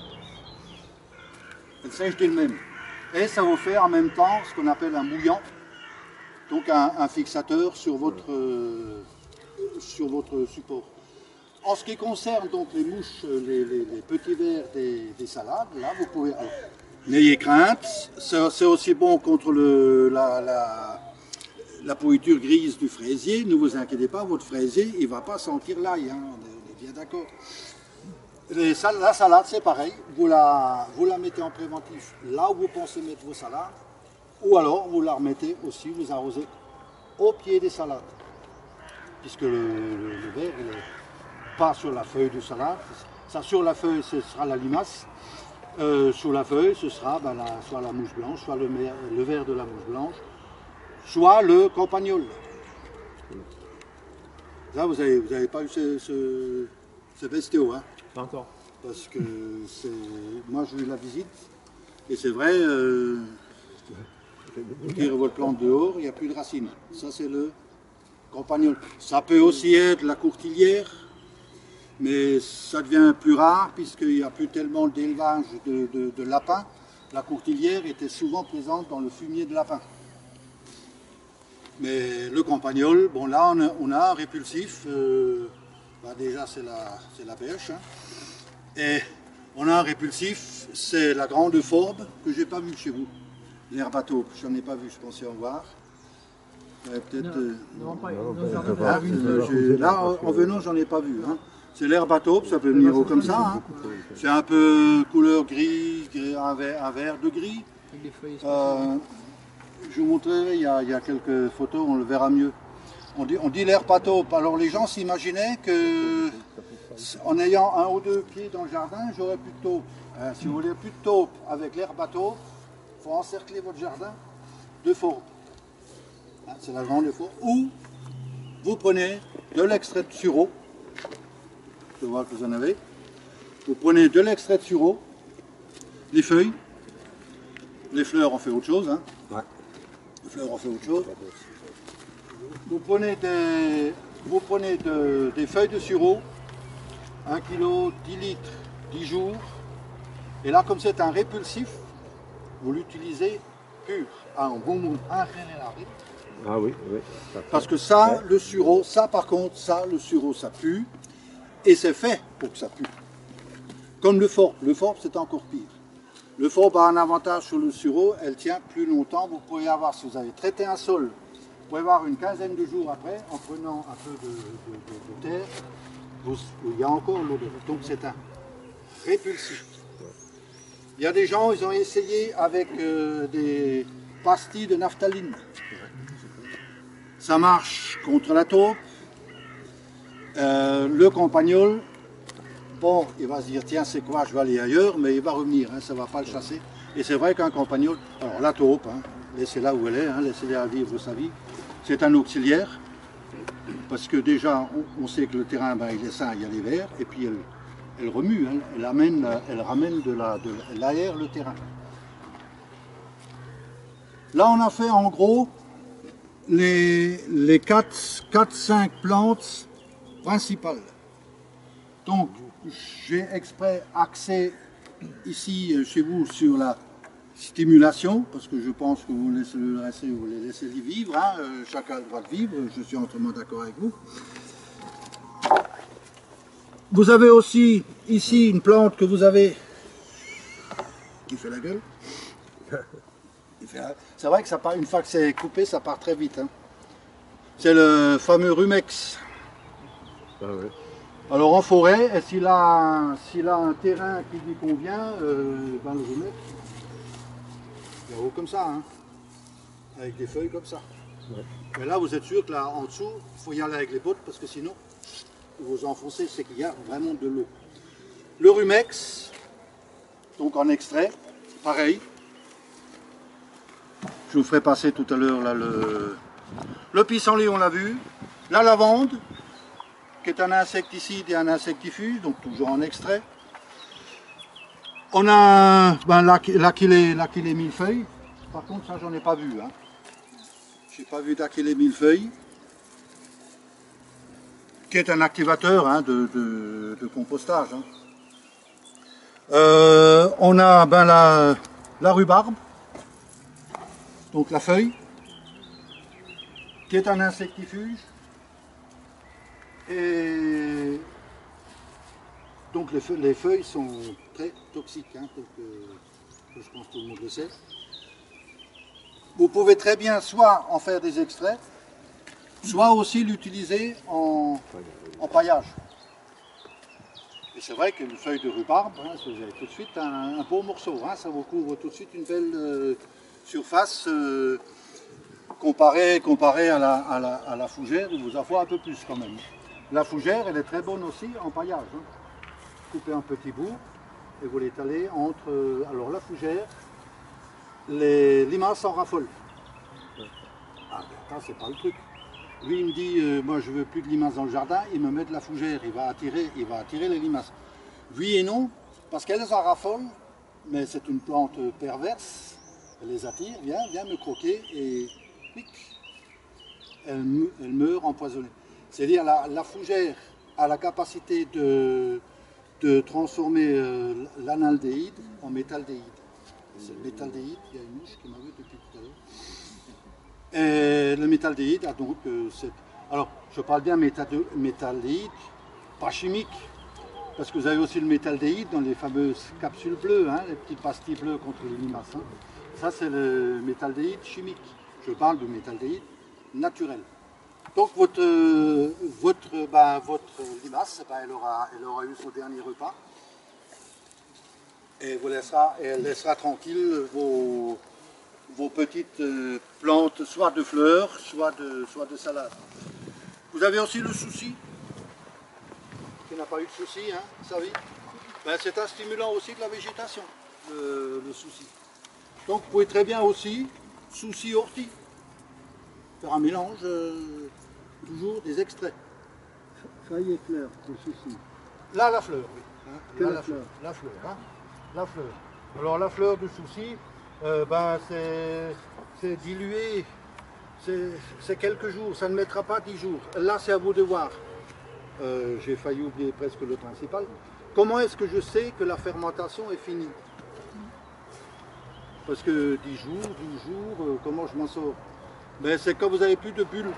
Elle sèche d'elle-même. Et ça vous fait en même temps ce qu'on appelle un mouillant. Donc un fixateur sur votre support. En ce qui concerne donc les mouches, les petits vers des salades, là vous pouvez... alors, n'ayez crainte, c'est aussi bon contre la pourriture grise du fraisier. Ne vous inquiétez pas, votre fraisier il ne va pas sentir l'ail, hein, on est bien d'accord. La salade c'est pareil, vous la mettez en préventif là où vous pensez mettre vos salades, ou alors vous la remettez aussi, vous arrosez au pied des salades. Puisque le verre il est pas sur la feuille de salade, ça, sur la feuille ce sera la limace, sur la feuille ce sera soit la mouche blanche, soit le verre de la mouche blanche, soit le campagnol. Là vous avez pas eu ce bestiau, hein? Pas encore. Parce que moi j'ai eu la visite et c'est vrai, vous tirez votre plante dehors, il n'y a plus de racines. Ça c'est le campagnol. Ça peut aussi être la courtilière, mais ça devient plus rare puisqu'il n'y a plus tellement d'élevage de lapins. La courtilière était souvent présente dans le fumier de lapin. Mais le campagnol, bon là on a un répulsif, déjà c'est la bêche, hein. Et on a un répulsif, c'est la grande forbe que j'ai pas vue chez vous. L'herbe à taupe, j'en ai pas vu, je pensais en voir. Peut-être. Là, en venant, j'en ai pas vu. Hein. C'est l'herbe à taupe, ça peut venir haut comme ça. Hein. C'est un peu couleur gris, un vert de gris. Je vous montrerai, il y a quelques photos, on le verra mieux. On dit l'herbe à taupe. Alors les gens s'imaginaient que en ayant un ou deux pieds dans le jardin, j'aurais plus de taupe. Si vous voulez plus de taupe avec l'herbe à taupe, il faut encercler votre jardin de fourbe. C'est la grande fourbe. Ou vous prenez de l'extrait de sureau. Je vois que vous en avez. Vous prenez de l'extrait de sureau, les feuilles, les fleurs on fait autre chose. Hein. Ouais. Les fleurs on fait autre chose. Vous prenez des feuilles de sureau, 1 kg, 10 litres, 10 jours. Et là, comme c'est un répulsif, vous l'utilisez pur. Un bonbon, un rénélari. Ah oui, oui. Parce que ça, le sureau, ça par contre, ça, le sureau, ça pue. Et c'est fait pour que ça pue. Comme le forbe. Le forbe, c'est encore pire. Le forbe a un avantage sur le sureau, elle tient plus longtemps. Vous pouvez avoir, si vous avez traité un sol, vous pouvez avoir une quinzaine de jours après, en prenant un peu de terre, il y a encore l'odeur. Donc c'est un répulsif. Il y a des gens, ils ont essayé avec des pastilles de naphtaline. Ça marche contre la taupe. Le campagnol, bon, il va se dire, tiens, c'est quoi, je vais aller ailleurs, mais il va revenir, hein, ça ne va pas le chasser. Et c'est vrai qu'un campagnol, alors la taupe, hein, laissez-la où elle est, hein, laissez-la vivre sa vie. C'est un auxiliaire, parce que déjà, on sait que le terrain, ben, il est sain, il y a les vers, et puis elle remue, hein, elle ramène elle aère le terrain. Là, on a fait en gros les 4-5 plantes principales. Donc, j'ai exprès axé ici chez vous sur la stimulation, parce que je pense que vous les laissez vivre, hein, chacun a le droit de vivre, je suis entièrement d'accord avec vous. Vous avez aussi ici une plante que vous avez qui fait la gueule. C'est vrai que ça part, une fois que c'est coupé, ça part très vite. Hein. C'est le fameux rumex. Ah ouais. Alors en forêt, s'il a un terrain qui lui convient, ben le rumex, il est haut comme ça, hein, avec des feuilles comme ça. Ouais. Mais là, vous êtes sûr que là en dessous, il faut y aller avec les bottes parce que sinon, vous enfoncez, c'est qu'il y a vraiment de l'eau. Le rumex, donc en extrait, pareil. Je vous ferai passer tout à l'heure le pissenlit, on l'a vu. La lavande, qui est un insecticide et un insectifuge, donc toujours en extrait. On a l'Achillée millefeuille. Par contre, ça, j'en ai pas vu. Hein. J'ai pas vu d'Achillée millefeuille, qui est un activateur, hein, de compostage. Hein. On a la rhubarbe, donc la feuille. qui est un insectifuge. Et donc les feuilles sont très toxiques, hein, je pense que tout le monde le sait. Vous pouvez très bien soit en faire des extraits, soit aussi l'utiliser en paillage. Et c'est vrai qu'une feuille de rhubarbe, hein, vous avez tout de suite un beau morceau, hein, ça vous couvre tout de suite une belle surface comparée à la fougère, il vous en faut un peu plus quand même. La fougère, elle est très bonne aussi en paillage. Hein. Coupez un petit bout et vous l'étalez entre alors la fougère, les limaces en raffolent. Ah ben ça c'est pas le truc. Lui il me dit moi je veux plus de limaces dans le jardin, il me met de la fougère, il va attirer les limaces. Oui et non, parce qu'elles en raffolent, mais c'est une plante perverse, elle les attire, viens me croquer et clic, elle meurt empoisonnée. C'est-à-dire la fougère a la capacité de transformer l'analdéhyde en métaldéhyde. C'est le métaldéhyde, il y a une mouche qui m'a vu depuis tout à l'heure. Et le métaldéhyde a donc alors je parle bien métaldéhyde, pas chimique, parce que vous avez aussi le métaldéhyde dans les fameuses capsules bleues, hein, les petites pastilles bleues contre les limaces. Hein. Ça c'est le métaldéhyde chimique. Je parle de métaldéhyde naturel. Donc votre limace, elle aura eu son dernier repas et elle laissera tranquille vos petites plantes, soit de fleurs, soit de salade. Vous avez aussi le souci, qui n'a pas eu de souci, hein, vous savez. Ben, c'est un stimulant aussi de la végétation, le souci. Donc vous pouvez très bien aussi, souci ortie, faire un mélange. Toujours des extraits. Feuilles et fleurs, le souci. Là, la fleur, oui. Hein, là, la fleur. La fleur, hein. La fleur. Alors, la fleur de souci, c'est dilué. C'est quelques jours, ça ne mettra pas 10 jours. Là, c'est à vous de voir. J'ai failli oublier presque le principal. Comment est-ce que je sais que la fermentation est finie? Parce que 10 jours, 12 jours, comment je m'en sors? Ben, c'est quand vous n'avez plus de bulles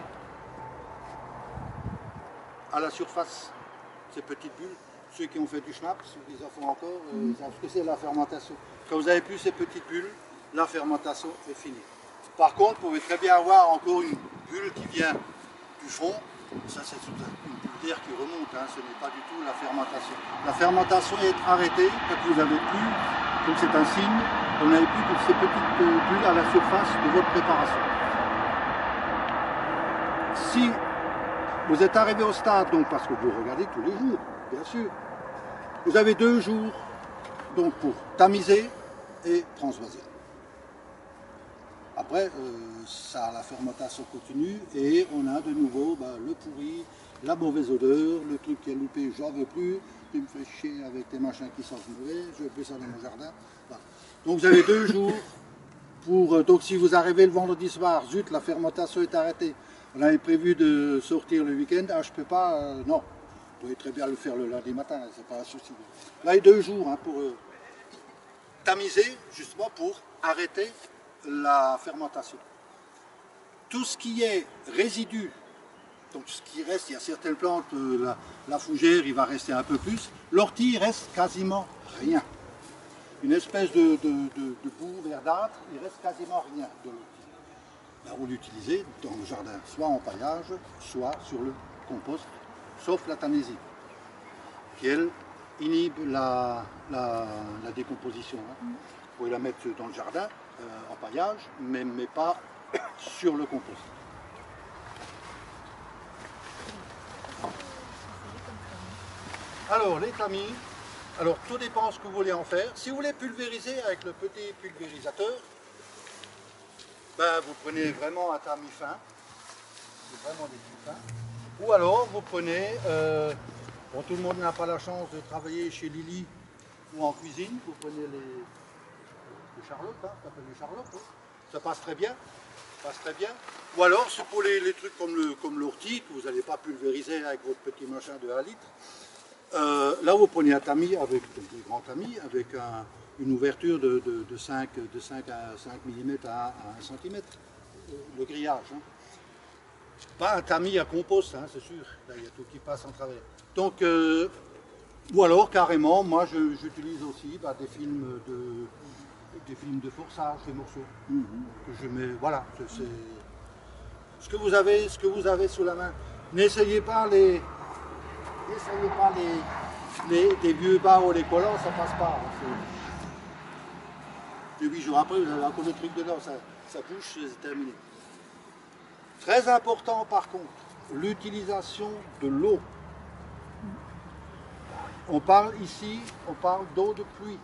à la surface, ces petites bulles. Ceux qui ont fait du schnapp, ceux qui en font encore, savent ce que c'est la fermentation. Quand vous n'avez plus ces petites bulles, la fermentation est finie. Par contre, vous pouvez très bien avoir encore une bulle qui vient du fond. Ça, c'est une bulle d'air qui remonte, hein. Ce n'est pas du tout la fermentation. La fermentation est arrêtée quand vous n'avez plus, donc c'est un signe, vous n'avez plus que ces petites bulles à la surface de votre préparation. Si vous êtes arrivé au stade, donc parce que vous regardez tous les jours, bien sûr. Vous avez 2 jours donc, pour tamiser et transvaser. Après, la fermentation continue et on a de nouveau le pourri, la mauvaise odeur, le truc qui est loupé, j'en veux plus, tu me fais chier avec tes machins qui sentent mauvais, je veux plus ça dans mon jardin. Voilà. Donc vous avez 2 jours pour. Donc si vous arrivez le vendredi soir, zut, la fermentation est arrêtée. On avait prévu de sortir le week-end, je ne peux pas, non. Vous pouvez très bien le faire le lundi matin, c'est pas un souci. Là, il y a 2 jours pour tamiser, justement pour arrêter la fermentation. Tout ce qui est résidu, donc ce qui reste, il y a certaines plantes, la fougère, il va rester un peu plus, l'ortie, il reste quasiment rien. Une espèce de boue verdâtre, il reste quasiment rien de l'ortie. Vous l'utilisez dans le jardin, soit en paillage, soit sur le compost, sauf la tanésine, qui elle inhibe la décomposition. Hein. Vous pouvez la mettre dans le jardin, en paillage, mais pas sur le compost. Alors les tamis, alors tout dépend ce que vous voulez en faire. Si vous voulez pulvériser avec le petit pulvérisateur, vous prenez vraiment un tamis fin, c'est vraiment des trucs fins. Ou alors vous prenez, bon, tout le monde n'a pas la chance de travailler chez Lily ou en cuisine, vous prenez les charlottes, hein, ça s'appelle les charlottes, hein. Ça passe très bien, Ou alors c'est pour les trucs comme l'ortie, que vous n'allez pas pulvériser avec votre petit machin de 1 litre. Là vous prenez un tamis, avec des grands tamis, avec une ouverture de 5 mm à 1 cm, le grillage. Hein. pas un tamis à compost, hein, c'est sûr. Là, il y a tout qui passe en travers. Donc, ou alors carrément, moi j'utilise aussi des films de forçage, des morceaux que je mets. Voilà, c'est ce que vous avez sous la main. N'essayez pas les vieux bas ou les collants, ça passe pas. Et 8 jours après, vous avez encore le truc dedans, ça bouge, c'est terminé. Très important par contre, l'utilisation de l'eau. On parle ici, d'eau de pluie.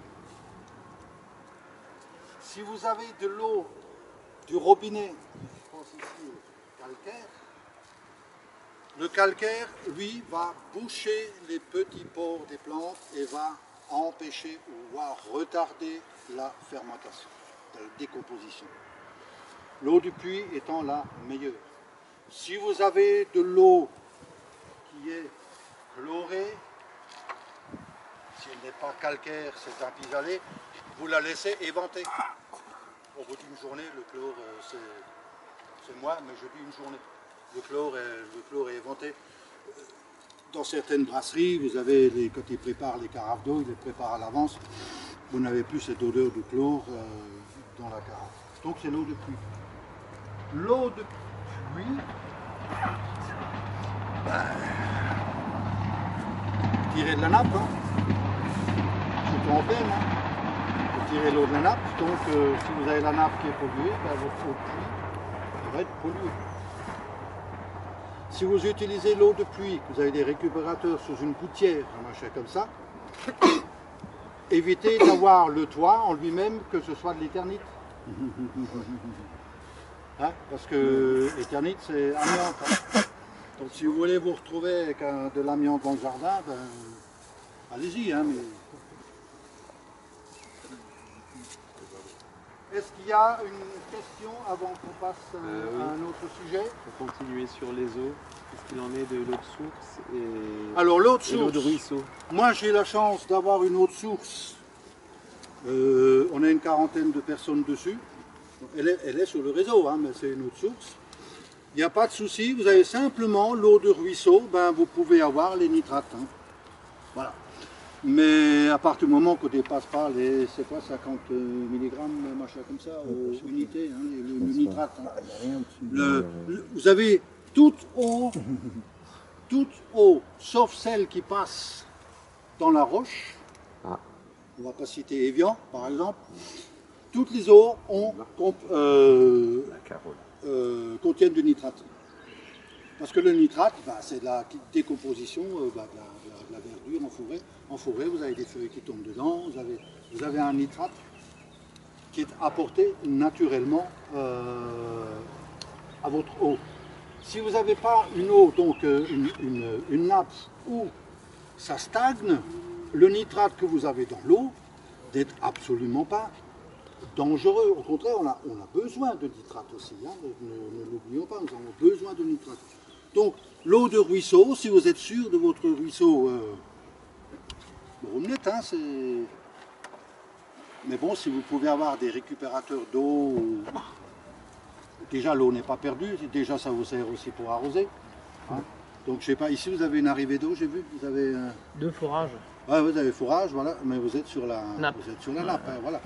Si vous avez de l'eau du robinet, je pense ici au calcaire, le calcaire, lui, va boucher les petits pores des plantes et va empêcher ou va retarder la fermentation, la décomposition. L'eau du puits étant la meilleure. Si vous avez de l'eau qui est chlorée, si elle n'est pas calcaire, c'est un pis-aller, vous la laissez éventer. Au bout d'une journée, le chlore, c'est moi, mais je dis une journée. Le chlore est éventé. Dans certaines brasseries, vous avez, quand ils préparent les carafes d'eau, ils les préparent à l'avance. Vous n'avez plus cette odeur de chlore dans la carafe. Donc c'est l'eau de pluie. L'eau de pluie, tirez de la nappe, hein. Surtout en pleine, hein. Vous tirez l'eau de la nappe, donc si vous avez la nappe qui est polluée, votre eau de pluie va être polluée. Si vous utilisez l'eau de pluie, que vous avez des récupérateurs sous une gouttière, un machin comme ça, évitez d'avoir le toit en lui-même que ce soit de l'éternite. Hein, parce que l'éternite c'est amiante. Hein. Donc si vous voulez vous retrouver avec de l'amiante dans le jardin, ben, allez-y. Hein, mais... Est-ce qu'il y a une question avant qu'on passe oui. à un autre sujet? Pour continuer sur les eaux, qu'est-ce qu'il en est de l'eau de source et Alors l'eau de l'eau source, de ruisseau? moi j'ai la chance d'avoir une eau de source. On a une quarantaine de personnes dessus. Elle est sur le réseau, hein, mais c'est une eau de source. Il n'y a pas de souci, vous avez simplement l'eau de ruisseau, ben, vous pouvez avoir les nitrates. Hein. Voilà. Mais à partir du moment qu'on ne dépasse pas les, c'est quoi, 50 mg, machin comme ça, aux unités, hein, le nitrate. Hein. Vous avez toute eau, sauf celle qui passe dans la roche. On ne va pas citer Evian, par exemple. Toutes les eaux contiennent du nitrate. Parce que le nitrate, c'est de la décomposition de la verdure en forêt. En forêt, vous avez des feuilles qui tombent dedans, vous avez un nitrate qui est apporté naturellement à votre eau. Si vous n'avez pas une eau, donc une nappe où ça stagne, le nitrate que vous avez dans l'eau n'est absolument pas dangereux. Au contraire, on a besoin de nitrate aussi. Hein. Ne l'oublions pas, nous avons besoin de nitrate. Donc, l'eau de ruisseau, si vous êtes sûr de votre ruisseau, hein, c'est... Mais bon, si vous pouvez avoir des récupérateurs d'eau, déjà l'eau n'est pas perdue, déjà ça vous sert aussi pour arroser. Hein. Donc, je sais pas, ici vous avez une arrivée d'eau, j'ai vu, vous avez... Deux forages. Ouais, vous avez forage, voilà, mais vous êtes sur la nappe. Vous êtes sur la nappe, hein, voilà.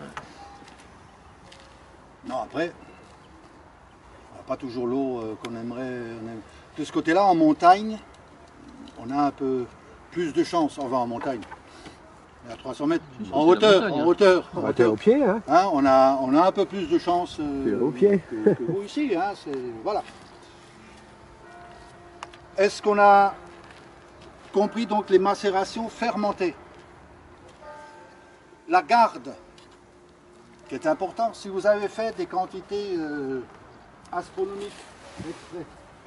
Non, après, on n'a pas toujours l'eau qu'on aimerait. De ce côté-là, en montagne, on a un peu plus de chance. On va en montagne. À 300 mètres. En hauteur. Au pied, hein. Hein, on a un peu plus de chance au pied. que vous ici. Hein, voilà. Est-ce qu'on a compris donc les macérations fermentées? La garde, qui est important, si vous avez fait des quantités astronomiques d'extrait,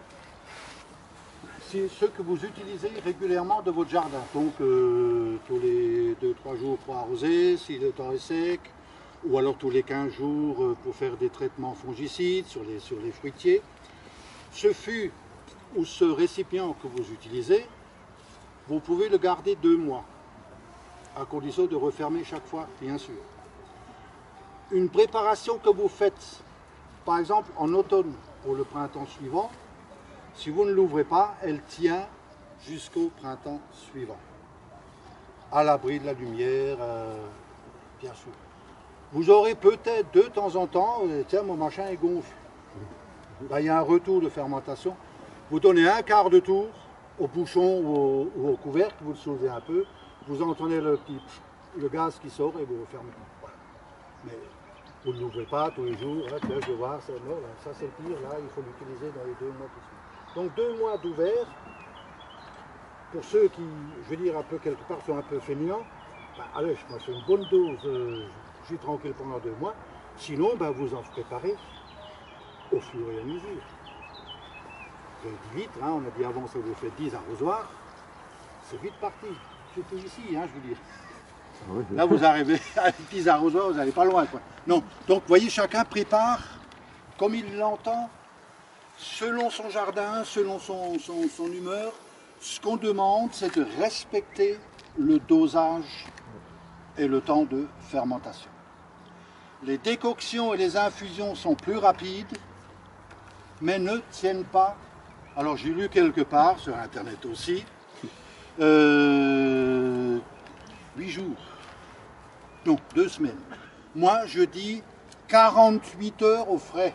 c'est ce que vous utilisez régulièrement de votre jardin. Donc tous les 2-3 jours pour arroser, si le temps est sec, ou alors tous les 15 jours pour faire des traitements fongicides sur les fruitiers. Ce fût ou ce récipient que vous utilisez, vous pouvez le garder 2 mois, à condition de refermer chaque fois, bien sûr. Une préparation que vous faites, par exemple en automne pour le printemps suivant, Si vous ne l'ouvrez pas, elle tient jusqu'au printemps suivant. À l'abri de la lumière, bien sûr. Vous aurez peut-être de temps en temps, tiens, mon machin est gonfle. Ben, il y a un retour de fermentation. Vous donnez un quart de tour au bouchon ou au couvercle, vous le soulevez un peu, vous entendez le gaz qui sort et vous refermez. Voilà. Mais vous ne l'ouvrez pas tous les jours. Hein, tiens, je vais voir, ça c'est le pire, là, il faut l'utiliser dans les 2 mois qui suivent. Donc 2 mois d'ouvert, pour ceux qui, je veux dire, un peu quelque part, sont un peu fainéants, ben, allez, moi je fais une bonne dose, je suis tranquille pendant 2 mois. Sinon, ben, vous en préparez au fur et à mesure. Je le dis vite, hein, on a dit avant, ça vous fait 10 arrosoirs, c'est vite parti. Surtout ici, hein, je veux dire. Ah oui. Là, vous arrivez à 10 arrosoirs, vous n'allez pas loin, quoi. Non, donc, vous voyez, chacun prépare comme il l'entend, selon son jardin, selon son humeur. Ce qu'on demande, c'est de respecter le dosage et le temps de fermentation. Les décoctions et les infusions sont plus rapides, mais ne tiennent pas. Alors j'ai lu quelque part, sur internet aussi, 8 jours. Non, 2 semaines. Moi je dis 48 heures au frais.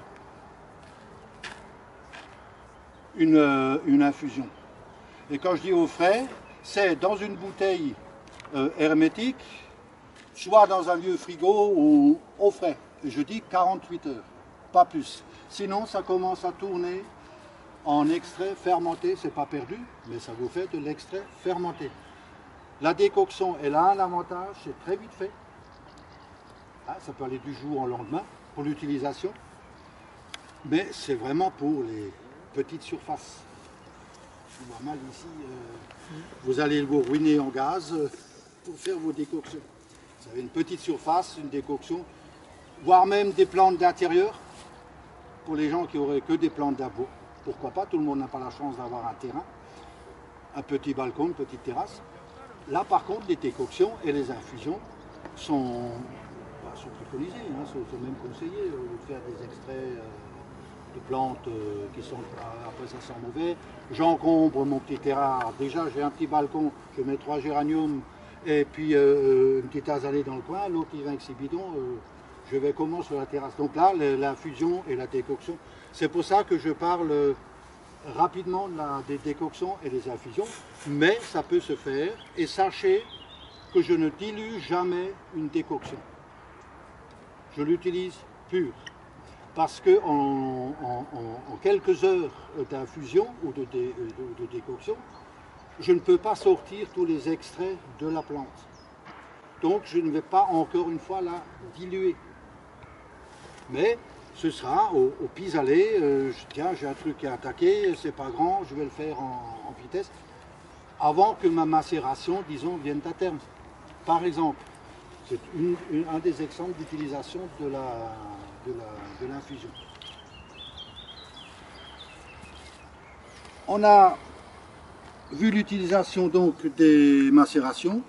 Une infusion. Et quand je dis au frais, c'est dans une bouteille hermétique, soit dans un vieux frigo ou au frais. Et je dis 48 heures, pas plus. Sinon, ça commence à tourner en extrait fermenté. C'est pas perdu, mais ça vous fait de l'extrait fermenté. La décoction, elle a un avantage, c'est très vite fait. Ah, ça peut aller du jour au lendemain pour l'utilisation. Mais c'est vraiment pour les petites surfaces. Je vois mal ici, vous allez vous ruiner en gaz pour faire vos décoctions. Vous avez une petite surface, une décoction, voire même des plantes d'intérieur, pour les gens qui auraient que des plantes d'abo. Pourquoi pas, tout le monde n'a pas la chance d'avoir un terrain, un petit balcon, une petite terrasse. Là par contre, les décoctions et les infusions sont préconisées, hein, sont même conseillées, de faire des extraits de plantes qui sont, après ça sent mauvais. J'encombre mon petit terrain. Déjà j'ai un petit balcon, je mets 3 géraniums et puis une petite azalée dans le coin, l'autre il vient avec ses bidons, je vais comment sur la terrasse. Donc là, l'infusion et la décoction, c'est pour ça que je parle rapidement des décoctions et des infusions, mais ça peut se faire et sachez que je ne dilue jamais une décoction. Je l'utilise pure. Parce que en quelques heures d'infusion ou de décoction, je ne peux pas sortir tous les extraits de la plante. Donc je ne vais pas encore une fois la diluer. Mais ce sera au pis-aller, tiens j'ai un truc à attaquer, c'est pas grand, je vais le faire en vitesse, avant que ma macération, disons, vienne à terme. Par exemple, c'est un des exemples d'utilisation de l'infusion. On a vu l'utilisation donc des macérations.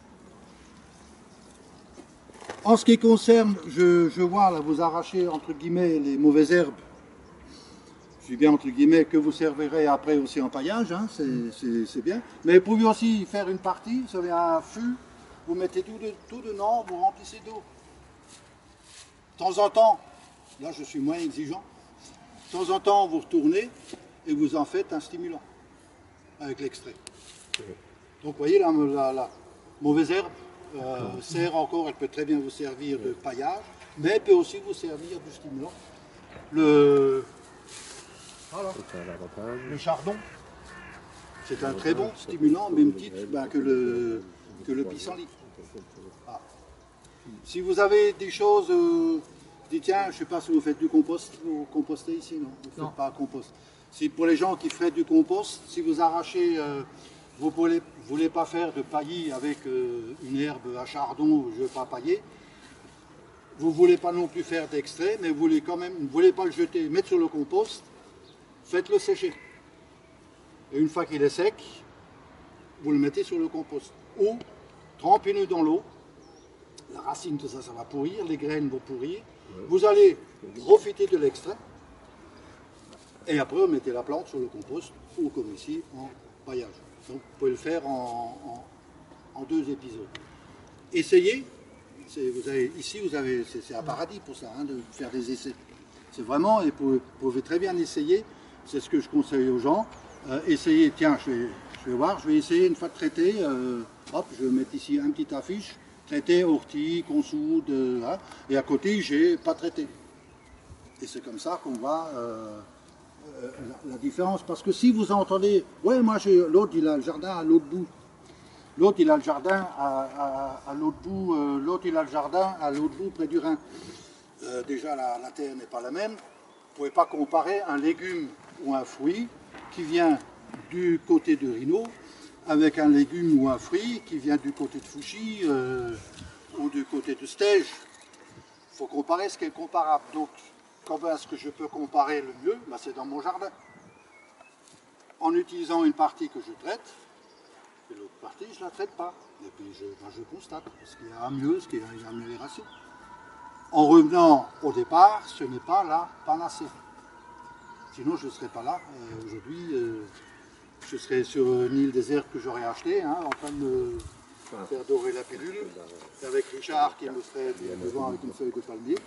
En ce qui concerne, je vois là vous arrachez entre guillemets les mauvaises herbes. Je dis bien entre guillemets que vous servirez après aussi en paillage, hein, c'est bien. Mais vous pouvez aussi faire une partie, vous avez un fût, vous mettez tout dedans, vous remplissez d'eau. De temps en temps, là je suis moins exigeant, de temps en temps vous retournez et vous en faites un stimulant avec l'extrait. Donc vous voyez la mauvaise herbe sert encore, elle peut très bien vous servir de paillage, mais elle peut aussi vous servir de stimulant. Le chardon, c'est un très bon stimulant, même titre que le pissenlit. Ah. Si vous avez des choses, dites tiens, je ne sais pas si vous faites du compost, vous compostez ici, non? Vous ne faites pas compost. Si pour les gens qui feraient du compost, si vous arrachez, vous ne voulez pas faire de paillis avec une herbe à chardon, je ne veux pas pailler, vous ne voulez pas non plus faire d'extrait, mais vous voulez quand même, ne voulez pas le jeter, mettre sur le compost, faites-le sécher. Et une fois qu'il est sec, vous le mettez sur le compost. Ou trempez-le dans l'eau, la racine, tout ça, ça va pourrir, les graines vont pourrir. Vous allez profiter de l'extrait. Et après, vous mettez la plante sur le compost ou comme ici en paillage. Donc vous pouvez le faire en 2 épisodes. Essayez. Ici, c'est un paradis pour ça, hein, de faire des essais. C'est vraiment, et vous pouvez très bien essayer. C'est ce que je conseille aux gens. Essayez, tiens, je vais voir, je vais essayer une fois de traiter. Hop, je vais mettre ici une petite affiche. Traité, ortie, consoude, hein, et à côté, j'ai pas traité. Et c'est comme ça qu'on voit la différence. Parce que si vous entendez, ouais, moi, l'autre, il a le jardin à l'autre bout. L'autre, il a le jardin à l'autre bout. L'autre, il a le jardin à l'autre bout, près du Rhin. Déjà, la terre n'est pas la même. Vous ne pouvez pas comparer un légume ou un fruit qui vient du côté de Rhino avec un légume ou un fruit qui vient du côté de Fouchy ou du côté de Stège. Il faut comparer ce qui est comparable. Donc, comment est-ce que je peux comparer le mieux? Bah, c'est dans mon jardin. En utilisant une partie que je traite, et l'autre partie, je ne la traite pas. Et puis, je constate ce qu'il y a à mieux, ce qu'il y a une amélioration. En revenant au départ, ce n'est pas la panacée. Sinon, je ne serais pas là. Aujourd'hui, je serais sur une île déserte que j'aurais achetée, hein, en train de me faire dorer la pilule, avec Richard qui me serait devant avec une feuille de palmier.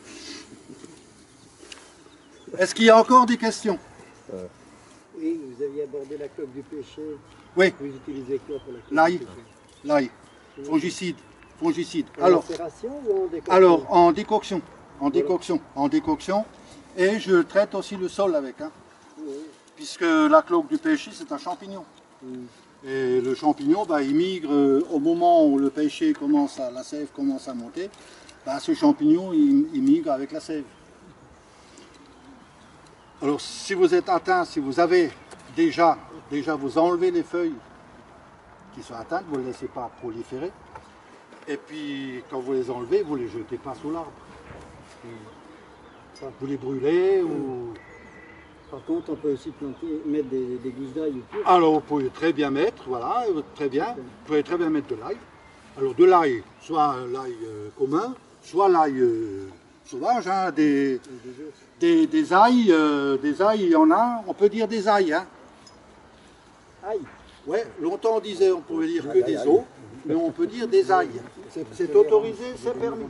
Est-ce qu'il y a encore des questions? Oui, vous aviez abordé la cloque du péché. Oui. Vous utilisez quoi pour la cloque L'ail, du péché? l'ail, fongicide. En Alors, macération ou en décoction? alors, en décoction, et je traite aussi le sol avec, hein, Oui. puisque la cloque du péché, c'est un champignon. Et le champignon, bah, il migre au moment où le péché la sève commence à monter, bah, ce champignon, il migre avec la sève. Alors, si vous êtes atteint, si vous avez déjà vous enlevez les feuilles qui sont atteintes, vous ne les laissez pas proliférer. Et puis, quand vous les enlevez, vous ne les jetez pas sous l'arbre. Vous les brûlez ou... Par contre, on peut aussi mettre des gousses d'ail autour. Alors, vous pouvez très bien mettre, voilà, très bien. Vous pouvez très bien mettre de l'ail. Alors, de l'ail, soit l'ail commun, soit l'ail sauvage, hein, des ails, il y en a, on peut dire des ails, hein. Aïe. Ouais, longtemps on disait on pouvait dire que des os, mais on peut dire des ails. C'est autorisé, c'est permis.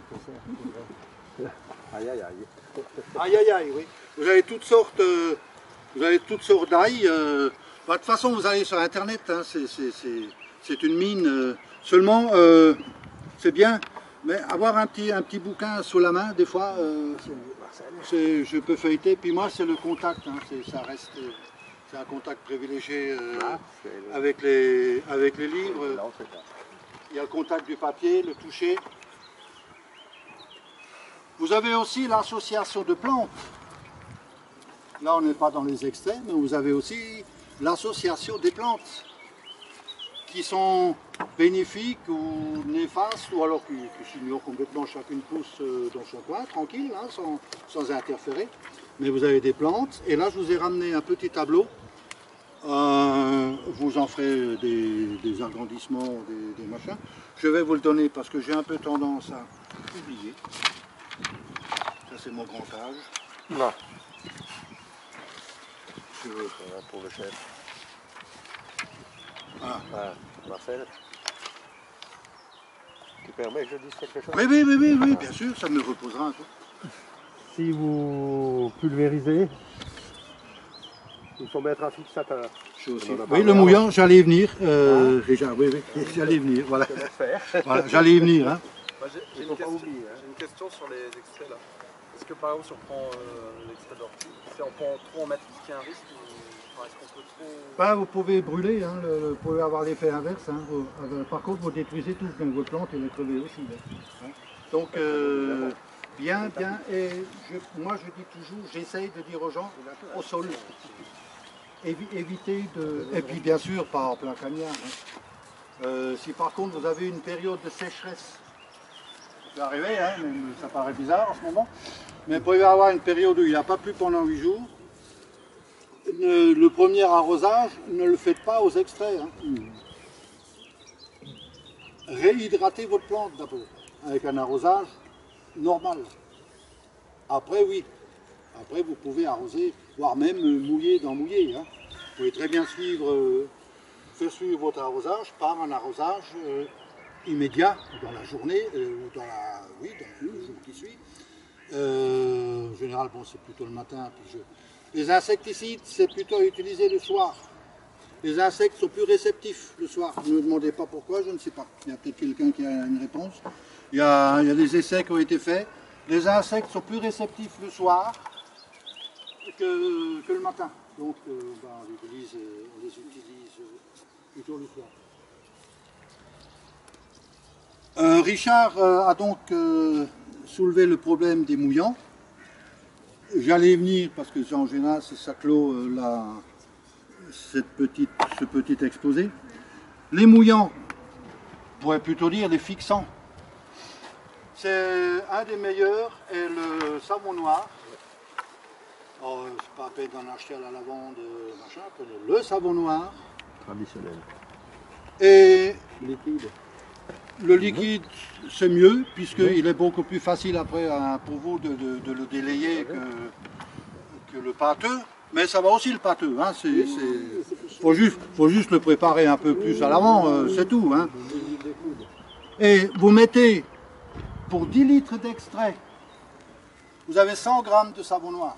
Aïe, aïe, aïe. Aïe, aïe, aïe, oui. Vous avez toutes sortes d'ail. De toute façon, vous allez sur Internet, hein, c'est une mine. Seulement, c'est bien, mais avoir un petit bouquin sous la main, des fois, je peux feuilleter. Puis moi, c'est le contact, hein, ça reste... C'est un contact privilégié avec les livres. Il y a le contact du papier, le toucher. Vous avez aussi l'association de plantes. Là, on n'est pas dans les extraits, mais vous avez aussi l'association des plantes qui sont bénéfiques ou néfastes, ou alors qui s'ignorent complètement, chacune pousse dans son coin, tranquille, hein, sans interférer. Mais vous avez des plantes, et là je vous ai ramené un petit tableau. Vous en ferez des agrandissements, des machins. Je vais vous le donner parce que j'ai un peu tendance à oublier. Ça c'est mon grand âge. Non. Pour le chef. Ah, Marcel. Tu permets que je dise quelque chose? Oui, bien sûr, ça me reposera un peu. Si vous pulvérisez, il faut mettre un fixateur. Oui, le mouillant, j'allais y venir. Déjà, oui, j'allais y venir. Voilà, voilà j'allais y venir. Hein. J'ai une question sur les extraits là. Est-ce que par exemple si on prend l'extrait d'ortie, si on peut trop en mettre, est-ce qu'il y a un risque ou est-ce qu'on peut trop... Bah, vous pouvez brûler, hein, vous pouvez avoir l'effet inverse. Hein, par contre, vous détruisez tout, même votre plante elle est crevée aussi. Là, hein. Donc, bien, et moi je dis toujours, j'essaye de dire aux gens, au sol, évitez de... Et puis bien sûr, pas en plein cagnard. Hein. Si par contre vous avez une période de sécheresse, ça peut arriver, hein, même, ça paraît bizarre en ce moment, mais vous pouvez avoir une période où il n'a pas plu pendant 8 jours, le premier arrosage, ne le faites pas aux extraits. Hein. Réhydratez votre plante d'abord, avec un arrosage normal. Après oui, Après, vous pouvez arroser, voire même mouiller dans mouiller. Hein. Vous pouvez très bien faire suivre votre arrosage par un arrosage immédiat dans la journée, ou dans le jour qui suit. En général, bon, c'est plutôt le matin. Les insecticides, c'est plutôt utilisé le soir. Les insectes sont plus réceptifs le soir. Ne me demandez pas pourquoi, je ne sais pas. Il y a peut-être quelqu'un qui a une réponse. Il y a des essais qui ont été faits. Les insectes sont plus réceptifs le soir que le matin. Donc, on les utilise plutôt le soir. Richard a donc soulevé le problème des mouillants. J'allais y venir parce que en général, ça clôt ce petit exposé. Les mouillants, on pourrait plutôt dire les fixants. C'est un des meilleurs est le savon noir. Oh, c'est pas à peine d'en acheter à la lavande, machin, le savon noir. Traditionnel. Et Liquide. le liquide, c'est mieux, puisqu'il est beaucoup plus facile après pour vous de le délayer que le pâteux. Mais ça va aussi le pâteux. Hein. Faut juste le préparer un peu plus à l'avant, c'est tout. Hein. Et vous mettez, pour 10 litres d'extrait, vous avez 100 grammes de savon noir.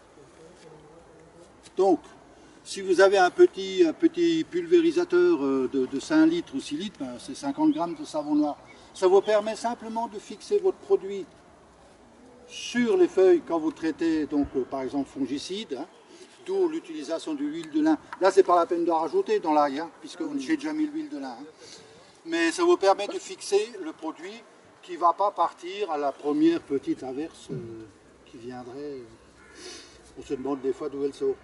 Donc, si vous avez un petit pulvérisateur de 5 litres ou 6 litres, ben, c'est 50 grammes de savon noir. Ça vous permet simplement de fixer votre produit sur les feuilles quand vous traitez, donc, par exemple, fongicides, hein, d'où l'utilisation de l'huile de lin. Là, c'est pas la peine de rajouter dans l'ail, hein, puisque j'ai déjà mis l'huile de lin. Hein. Mais ça vous permet de fixer le produit qui ne va pas partir à la première petite averse qui viendrait. On se demande des fois d'où elle sort.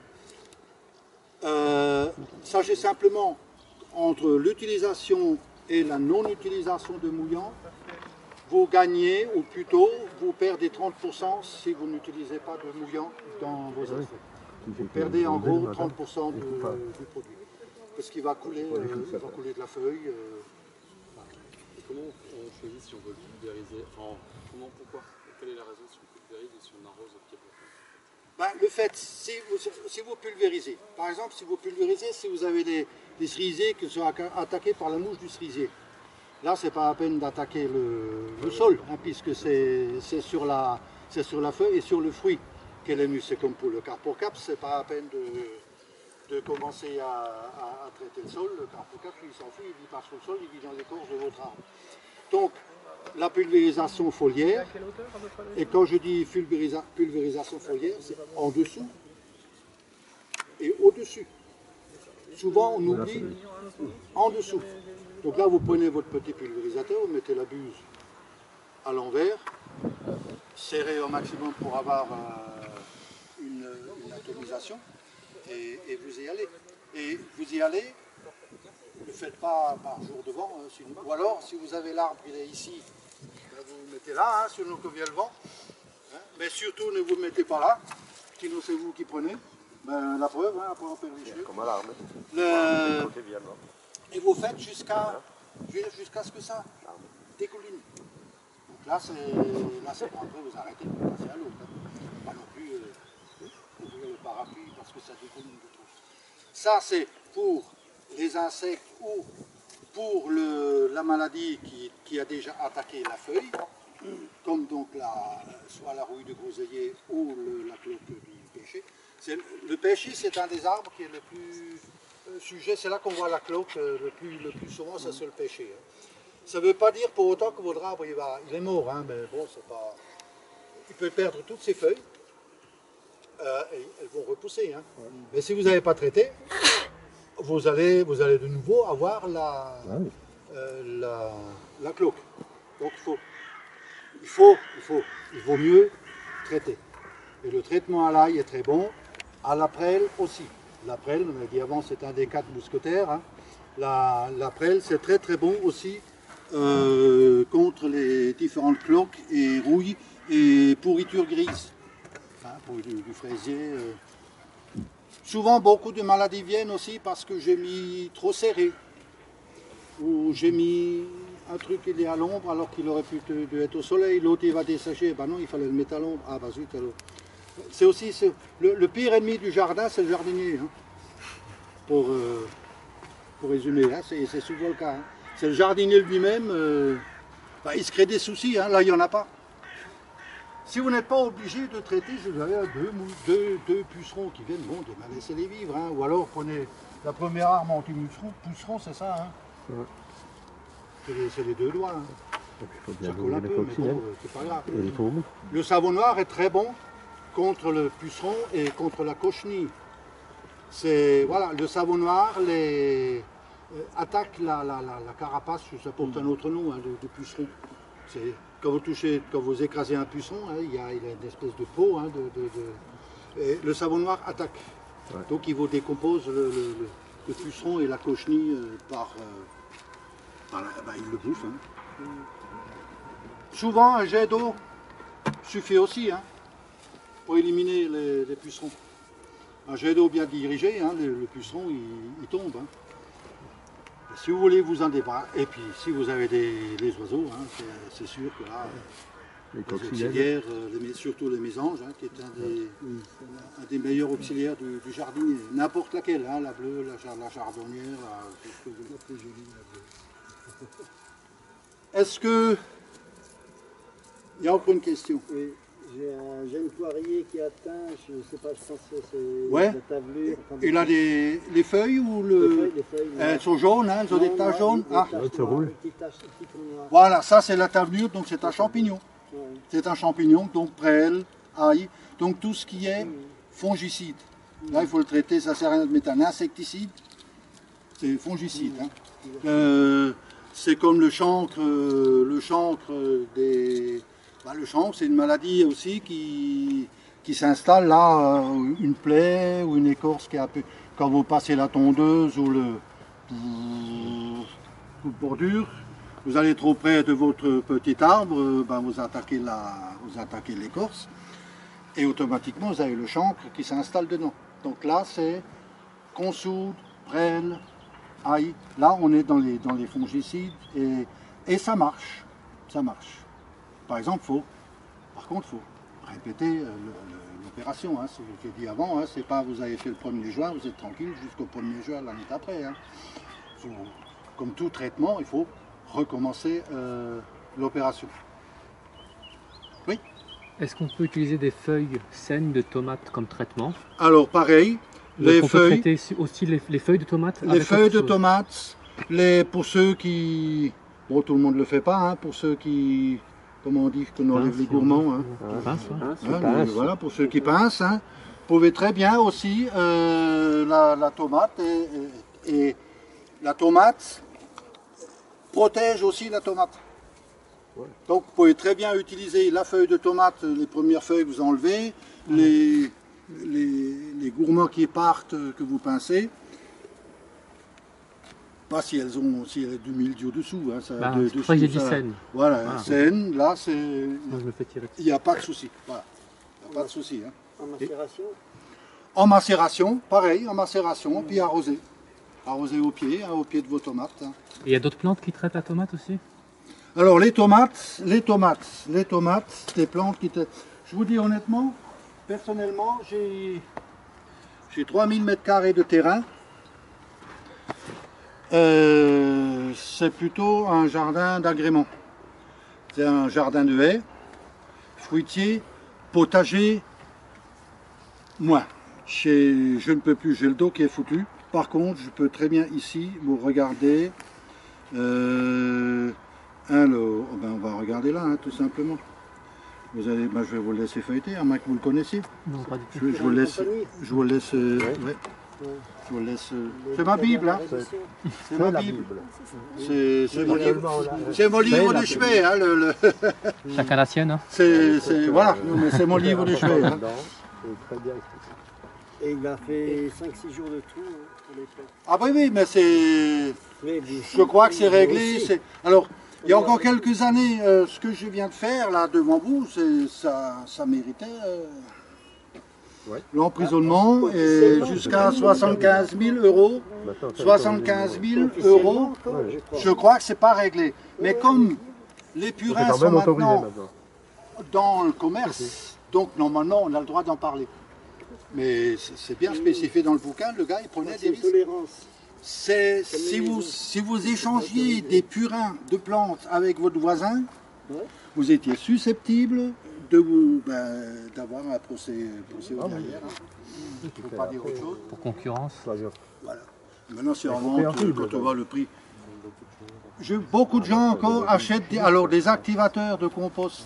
Sachez simplement, entre l'utilisation et la non-utilisation de mouillants, vous gagnez, ou plutôt, vous perdez 30% si vous n'utilisez pas de mouillant dans vos extraits. Vous perdez en gros 30% du produit. Parce qu'il va couler, de la feuille. Et comment on choisit si on veut le pulvériser? Enfin, pourquoi? Quelle est la raison si on pulvérise et si on arrose au pied? Le fait, si vous pulvérisez, par exemple, si vous avez des cerisiers qui sont attaqués par la mouche du cerisier, là, c'est pas la peine d'attaquer le sol, hein, puisque c'est sur la feuille et sur le fruit qu'elle est mieux. C'est comme pour le carpocap, c'est pas la peine de commencer à traiter le sol. Le carpocap, il s'enfuit, il vit pas sur le sol, il vit dans l'écorce de votre arbre. Donc, la pulvérisation foliaire, et quand je dis pulvérisation foliaire, c'est en dessous et au-dessus. Souvent on oublie en dessous. Donc là vous prenez votre petit pulvérisateur, vous mettez la buse à l'envers, serrez au maximum pour avoir une atomisation, et vous y allez. Et vous y allez. Ne le faites pas par jour de vent, ou alors si vous avez l'arbre, il est ici, ben vous le mettez là, hein, selon que vient le vent, hein, mais surtout ne vous le mettez pas là, sinon c'est vous qui prenez, ben, la preuve, hein, après on perd les cheveux. Comme à l'arme. Et vous faites jusqu'à ce que ça découline. Donc là c'est bon, après vous arrêtez, vous passez à l'autre. Hein. Pas non plus ouvrir le parapluie parce que ça découline de trop. Ça c'est pour les insectes ou pour la maladie qui a déjà attaqué la feuille, comme donc soit la rouille de groseillier ou la cloque du pêcher. Le pêcher, c'est un des arbres qui est le plus sujet, c'est là qu'on voit la cloque le plus souvent, ça c'est le pêcher. Hein. Ça ne veut pas dire pour autant que votre arbre il est mort, hein, mais bon, c'est pas. Il peut perdre toutes ses feuilles, et elles vont repousser. Hein. Mais si vous n'avez pas traité, vous allez de nouveau avoir la cloque. Donc il vaut mieux traiter. Et le traitement à l'ail est très bon, à la prêle aussi. La prêle, on a dit avant, c'est un des 4 mousquetaires. Hein. La prêle, c'est très très bon aussi contre les différentes cloques et rouilles et pourritures grises. Hein, pour du fraisier. Souvent, beaucoup de maladies viennent aussi parce que j'ai mis trop serré. Ou j'ai mis un truc qui est à l'ombre alors qu'il aurait pu être au soleil. L'autre, il va dessécher. Ben non, il fallait le mettre à l'ombre. Ah bah zut alors. c'est aussi le pire ennemi du jardin, c'est le jardinier. Hein. Pour résumer, hein, c'est souvent le cas. Hein. C'est le jardinier lui-même, il se crée des soucis, hein, là il n'y en a pas. Si vous n'êtes pas obligé de traiter, vous avez deux pucerons qui viennent, bon, laissez-les vivre. Hein, ou alors prenez la première arme anti-puceron, c'est ça. Hein. Ouais. C'est les deux doigts. Hein. Ça colle un peu, mais bon, c'est pas grave. Le savon noir est très bon contre le puceron et contre la cochenille. Voilà, le savon noir attaque la carapace, ça porte un autre nom, hein, de puceron. Quand vous écrasez un puceron, hein, il y a une espèce de peau, hein, et le savon noir attaque. Ouais. Donc il vous décompose le puceron et la cochenille il le bouffe. Hein. Souvent un jet d'eau suffit aussi, hein, pour éliminer les pucerons. Un jet d'eau bien dirigé, hein, le puceron il tombe. Hein. Si vous voulez vous en débarrasser, et puis si vous avez des oiseaux, hein, c'est sûr que là, les auxiliaires, surtout les mésanges, hein, qui est un des meilleurs auxiliaires du jardinier. N'importe laquelle, hein, la bleue, la chardonnière, tout ce que vous appelez jolie, la bleue. Est-ce que... Il y a encore une question. Oui. J'ai un jeune poirier qui atteint, je ne sais pas, je pense que c'est ouais. la tavelure. Il a les feuilles ou le... Les feuilles, elles sont jaunes, hein, elles ont des taches jaunes. Voilà, ça c'est la tavelure, donc c'est un champignon. Ouais. C'est un champignon, donc prêle, ail, donc tout ce qui est fongicide. Là il faut le traiter, ça sert à rien de mettre un insecticide, c'est fongicide. Hein. C'est comme le chancre des... le chancre, c'est une maladie aussi qui s'installe là, une plaie ou une écorce qui est un peu... Quand vous passez la tondeuse ou le bordure, vous allez trop près de votre petit arbre, vous attaquez l'écorce et automatiquement vous avez le chancre qui s'installe dedans. Donc là c'est consoude, prêle, ail. Là on est dans les fongicides et ça marche. Ça marche. Par exemple, par contre, il faut répéter l'opération. Hein, ce que j'ai dit avant, hein, c'est pas vous avez fait le 1er juin, vous êtes tranquille jusqu'au 1er juin l'année d'après. Hein. Comme tout traitement, il faut recommencer l'opération. Oui. Est-ce qu'on peut utiliser des feuilles saines de tomates comme traitement? Alors pareil, les feuilles. Peut traiter aussi les feuilles de tomates? Les feuilles de tomates, pour ceux qui... Bon, tout le monde ne le fait pas, hein, pour ceux qui... Comment on dit qu'on enlève les gourmands, hein. Voilà, pour ceux qui pincent, hein. Vous pouvez très bien aussi la tomate et la tomate protège aussi la tomate. Ouais. Donc vous pouvez très bien utiliser la feuille de tomate, les premières feuilles que vous enlevez, les gourmands qui partent que vous pincez. Pas si elles ont du mildiou dessous. Hein, c'est pour ça que j'ai dit saine. Voilà, saine, là c'est... Il n'y a pas de souci. Voilà. Il n'y a pas de souci. Hein. En macération? En macération, pareil, en macération, puis arroser. Arroser au pied de vos tomates. Hein. Et il y a d'autres plantes qui traitent la tomate aussi? Alors les tomates, des plantes qui traitent... Je vous dis honnêtement, personnellement, j'ai 3000 m² de terrain. C'est plutôt un jardin d'agrément. C'est un jardin de haies, fruitier, potager, moins. Je ne peux plus, j'ai le dos qui est foutu. Par contre, je peux très bien ici, vous regardez, on va regarder là, hein, tout simplement. Vous allez, je vais vous le laisser feuilleter, à moins que vous le connaissiez. Non, pas du tout. Je vous laisse, ouais. Je vous laisse. C'est ma Bible, hein. C'est ma Bible. C'est mon livre de chevet, hein. Chacun la sienne. Hein. Voilà, c'est mon livre de chevet. Hein. Et il a fait 5-6 jours de tout. Hein, ah oui, mais c'est... Je crois que c'est réglé. Alors, il y a encore quelques années, ce que je viens de faire là devant vous, ça méritait... L'emprisonnement est jusqu'à 75 000 euros. 75 000 euros, je crois que c'est pas réglé. Mais comme les purins sont maintenant dans le commerce, Donc normalement, on a le droit d'en parler. Mais c'est bien spécifié dans le bouquin, le gars, il prenait des risques. C'est si vous échangiez des purins de plantes avec votre voisin, vous étiez susceptible d'avoir un procès derrière. Il ne faut pas dire autre chose. Pour concurrence. Voilà. Maintenant, c'est en vente quand on voit le prix. Beaucoup de gens encore achètent des activateurs de compost.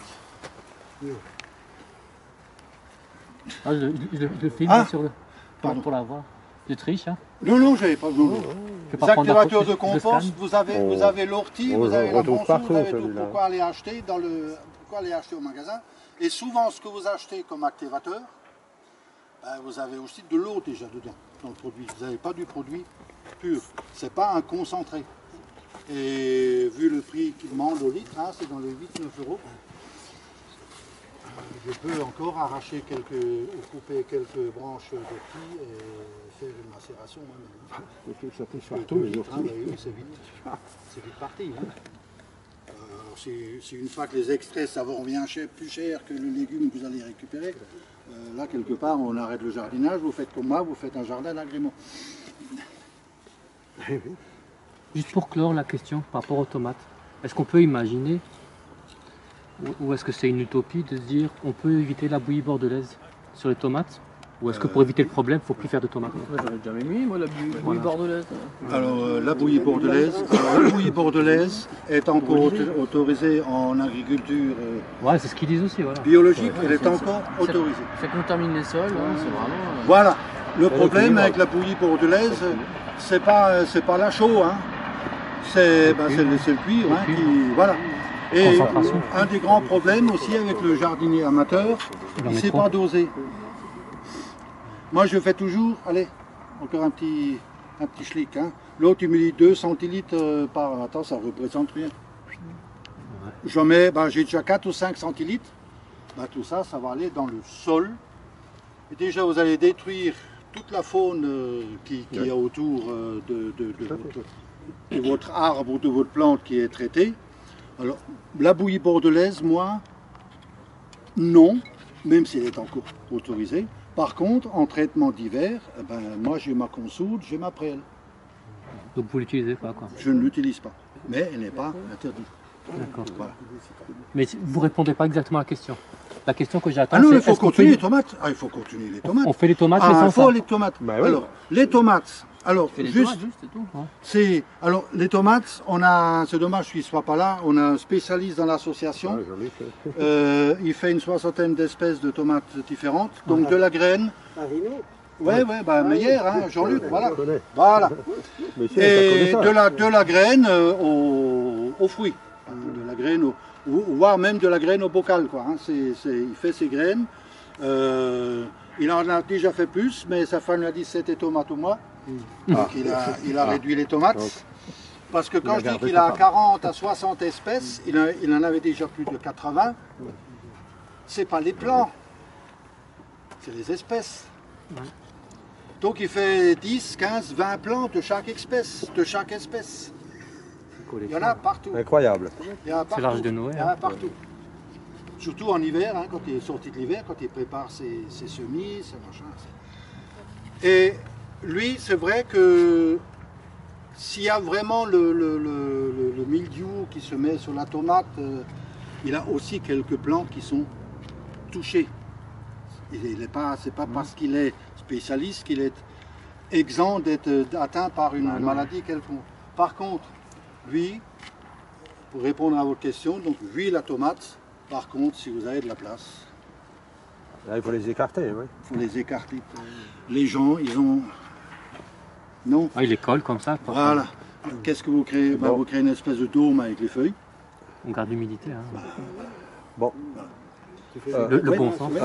Ah, je filme sur le... pour la voir. Tu triches, hein? Non, j'avais pas. Les activateurs de compost, vous avez l'ortie, vous avez la ponceau, vous avez tout. Pourquoi aller acheter au magasin? Et souvent, ce que vous achetez comme activateur, vous avez aussi de l'eau déjà dedans, dans le produit. Vous n'avez pas du produit pur. C'est pas un concentré. Et vu le prix qu'il demande au litre, hein, c'est dans les 8-9 €. Je peux encore arracher couper quelques branches d'ortie et faire une macération moi-même. Ça touche partout, les orties. Oui, c'est vite parti. Hein. Si une fois que les extraits, ça vous revient plus cher que le légume que vous allez récupérer, là, quelque part, on arrête le jardinage, vous faites comme moi, vous faites un jardin d'agrément. Juste pour clore la question par rapport aux tomates, est-ce qu'on peut imaginer, ou est-ce que c'est une utopie de se dire on peut éviter la bouillie bordelaise sur les tomates? Ou est-ce que pour éviter le problème, il ne faut plus faire de tomates? J'aurais jamais mis, moi, la bouillie bordelaise. Alors, la bouillie bordelaise est encore autorisée en agriculture Ouais, c'est ce qu'ils disent aussi, voilà. biologique, elle est encore autorisée. Ça contamine les sols, hein, c'est vraiment... Voilà. Le problème avec la bouillie bordelaise, c'est pas la chaux, hein. C'est le cuivre, hein, qui... Voilà. Et un des grands problèmes aussi avec le jardinier amateur, il ne sait pas doser. Moi je fais toujours, allez, encore un petit schlick. Hein. L'autre il me dit 2 centilitres par... Attends, ça représente rien. Je mets, j'ai déjà 4 ou 5 centilitres. Tout ça, ça va aller dans le sol. Et déjà vous allez détruire toute la faune qui est autour de votre arbre ou de votre plante qui est traitée. Alors, la bouillie bordelaise, moi, non, même si elle est encore autorisée. Par contre, en traitement d'hiver, moi j'ai ma consoude, j'ai ma prêle. Donc vous ne l'utilisez pas, quoi? Je ne l'utilise pas, mais elle n'est pas interdite. D'accord. Voilà. Mais vous ne répondez pas exactement à la question. La question que j'attends, non, c'est... il faut continuer les tomates. Il faut continuer les tomates. On fait les tomates, mais sans ça. Les tomates. Oui. Alors, les tomates. Alors, juste c'est tout. Ouais. Alors, les tomates, c'est dommage qu'il ne soit pas là, on a un spécialiste dans l'association. Il fait une 60aine d'espèces de tomates différentes, donc de la graine. Meyer, hein, Jean-Luc, voilà. Et de la graine aux fruits. De la graine voire même de la graine au bocal, quoi. Hein. Il fait ses graines. Il en a déjà fait plus, mais sa femme lui a dit c'était tomates au mois. Donc il a réduit les tomates. Parce que quand je dis qu'il a 40 à 60 espèces, il en avait déjà plus de 80. C'est pas les plants, c'est les espèces. Donc il fait 10, 15, 20 plants de chaque espèce. Il y en a partout. Incroyable. C'est l'âge de Noé. Il y en a partout. Surtout en hiver, hein, quand il est sorti de l'hiver, quand il prépare ses semis, ses machins. Et lui, c'est vrai que s'il y a vraiment le mildiou qui se met sur la tomate, il a aussi quelques plants qui sont touchés. C'est pas parce qu'il est spécialiste qu'il est exempt d'être atteint par une maladie quelconque. Par contre, lui, pour répondre à votre question, donc lui la tomate, par contre, si vous avez de la place, là, il faut les écarter, oui. Il faut les écarter. Les gens, ils ont... Non. Ils les collent comme ça. Voilà. Qu'est-ce que vous créez? Vous créez une espèce de dôme avec les feuilles. On garde l'humidité. Hein. Bon. Le bon sens.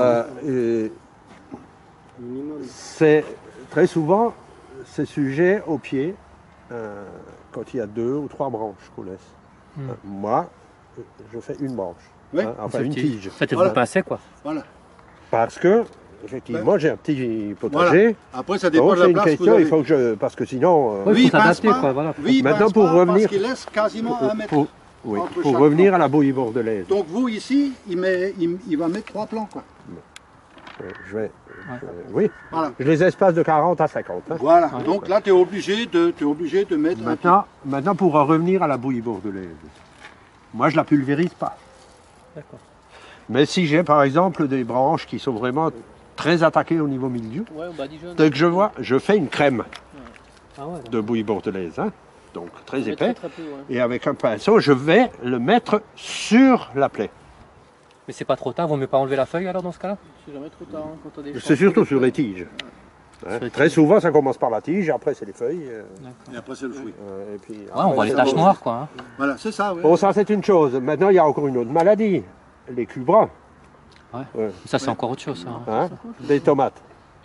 C'est très souvent, c'est sujet au pied quand il y a 2 ou 3 branches qu'on laisse. Moi, je fais une branche. Oui. Enfin, une tige. Ça, vous passez, quoi. Voilà. Parce que, effectivement, j'ai un petit potager. Voilà. Après, ça dépend de la place question, que vous avez. Il faut que je... Parce que sinon... il faut s'adapter, quoi. Voilà. Maintenant, pour revenir... Parce qu'il laisse quasiment 1 mètre. Pour revenir à la bouillie bordelaise. Donc vous, ici, il va mettre 3 plants, quoi. Oui, Voilà. je les espace de 40 à 50. Hein. Voilà, donc là tu es obligé de mettre Maintenant, pour en revenir à la bouillie bordelaise, moi je la pulvérise pas. D'accord. Mais si j'ai par exemple des branches qui sont vraiment très attaquées au niveau milieu, Ouais, au badigeonne. dès que je vois, je fais une crème Ah ouais, de bouillie bordelaise, hein, donc très ouais, épais, très peu, ouais. et avec un pinceau, je vais le mettre sur la plaie. Mais c'est pas trop tard, vaut mieux pas enlever la feuille alors dans ce cas-là? C'est jamais trop tard hein, quand t'as des C'est surtout sur les tiges. Hein. Sur les Très tiges. souvent, ça commence par la tige, après c'est les feuilles. et après c'est le fruit. Et puis, Ouais, on voit les c'est taches bon. noires quoi. Hein. Voilà, c'est ça. Ouais. Bon, ça c'est une chose. Maintenant, il y a encore une autre maladie, les cubes bruns. Ça c'est encore autre chose. Ça, hein. Hein, des tomates.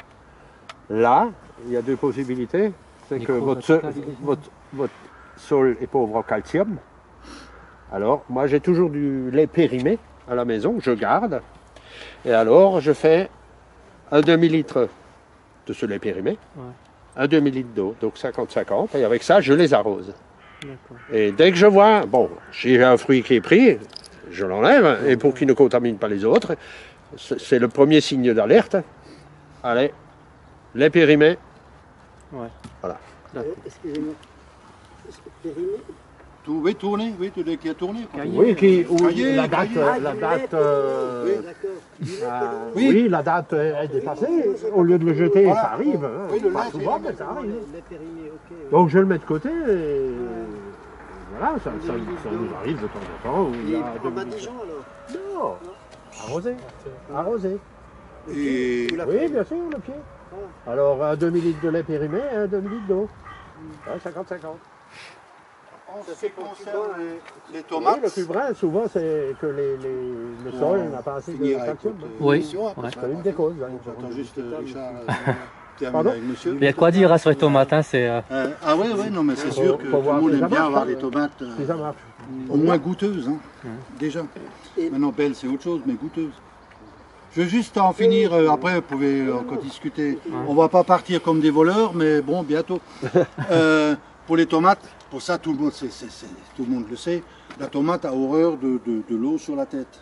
Là, il y a deux possibilités. C'est que votre sol est pauvre en calcium. Alors, moi j'ai toujours du lait périmé à la maison, je garde. Et alors, je fais un demi-litre de ce lait périmé, un demi-litre d'eau, donc 50-50. Et avec ça, je les arrose. Et dès que je vois, bon, j'ai un fruit qui est pris, je l'enlève, et pour qu'il ne contamine pas les autres, c'est le premier signe d'alerte. Allez, lait périmé. Ouais. Voilà. Excusez-moi. Périmé. Oui, tourné, oui, tout lait qui a tourné. Quoi. Oui, Cahier, la date, cahier. la date, Oui, d'accord. oui, la date est dépassée. Au lieu de le jeter, Voilà. ça arrive. Hein. Oui, le Pas lait, souvent, c'est- mais ça arrive. Les périmés, ok. Donc je le mets de côté et voilà, ça nous arrive de temps en temps. Où il y Et a en deux badigeon alors? Non, arrosé. Arrosé. Et Ou la Oui, bien sûr, le pied. Alors un demi-litre de lait périmé et un demi-litre d'eau. Ouais, 50-50. en ce qui concerne les Oui, tomates, le plus brun, souvent, c'est que le sol n'a pas assez de finir avec calcium. votre Oui. émission, après, Ouais. ça C'est va. une des causes. hein. J'attends juste Richard termine Pardon avec monsieur. Il y a quoi dire hein, sur les tomates, hein, c'est... Ah ouais, ouais, non, mais c'est sûr que faut tout le voir monde si ça aime bien marche, avoir hein. des tomates Si ça marche. au moins goûteuses, hein, déjà. Et- Maintenant, belle, c'est autre chose, mais goûteuse. Je veux juste en finir, après vous pouvez encore discuter. On va pas partir comme des voleurs, mais bon, bientôt. Pour les tomates, pour ça tout le monde, tout le monde le sait, la tomate a horreur de l'eau sur la tête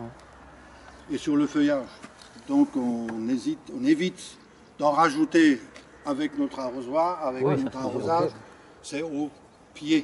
et sur le feuillage. Donc on évite d'en rajouter avec notre arrosoir, avec Oui, notre ça, c'est arrosage, c'est au pied.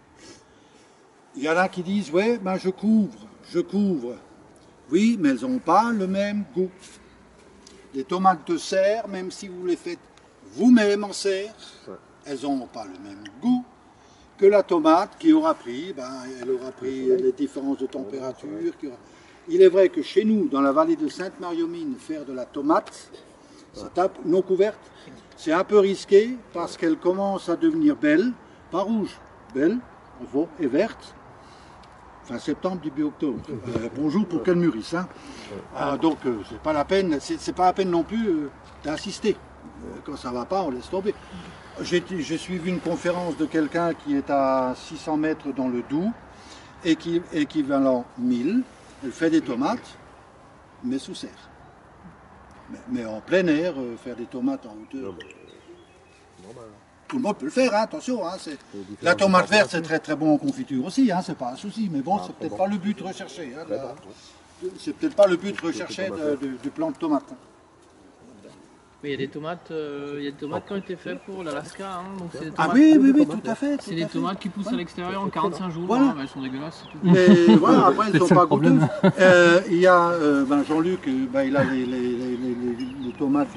Il y en a qui disent, ouais, ben je couvre. Oui, mais elles n'ont pas le même goût. Les tomates de serre, même si vous les faites vous-même en serre, elles n'ont pas le même goût que la tomate qui aura pris, elle aura pris les différences de température. Il est vrai que chez nous, dans la vallée de Sainte-Marie-aux-Mines, faire de la tomate, ça tape non couverte, c'est un peu risqué parce qu'elle commence à devenir belle, pas rouge, belle, et verte. Fin septembre, début octobre. Bonjour pour qu'elle mûrisse. Hein. Donc c'est pas la peine, c'est pas la peine non plus d'insister. Quand ça va pas, on laisse tomber. J'ai suivi une conférence de quelqu'un qui est à 600 mètres dans le Doubs, équivalent 1000. Elle fait des tomates, mais sous serre. Mais en plein air, faire des tomates en hauteur. Tout le monde peut le faire, hein, attention. Hein, la tomate verte, c'est très très bon en confiture aussi, hein, c'est pas un souci. Mais bon, c'est peut-être pas le but recherché. Hein, c'est peut-être pas le but recherché du plant de tomate. Hein. Mais il y a des tomates, qui ont été faites pour l'Alaska. Hein, donc c'est des Ah tomates, oui, tout à fait. c'est des tomates qui poussent à l'extérieur en 45 jours. Voilà. Hein, elles sont dégueulasses. C'est tout. Mais voilà, après, elles ne sont ça pas le problème. goûteuses. Il y a Jean-Luc, il a les tomates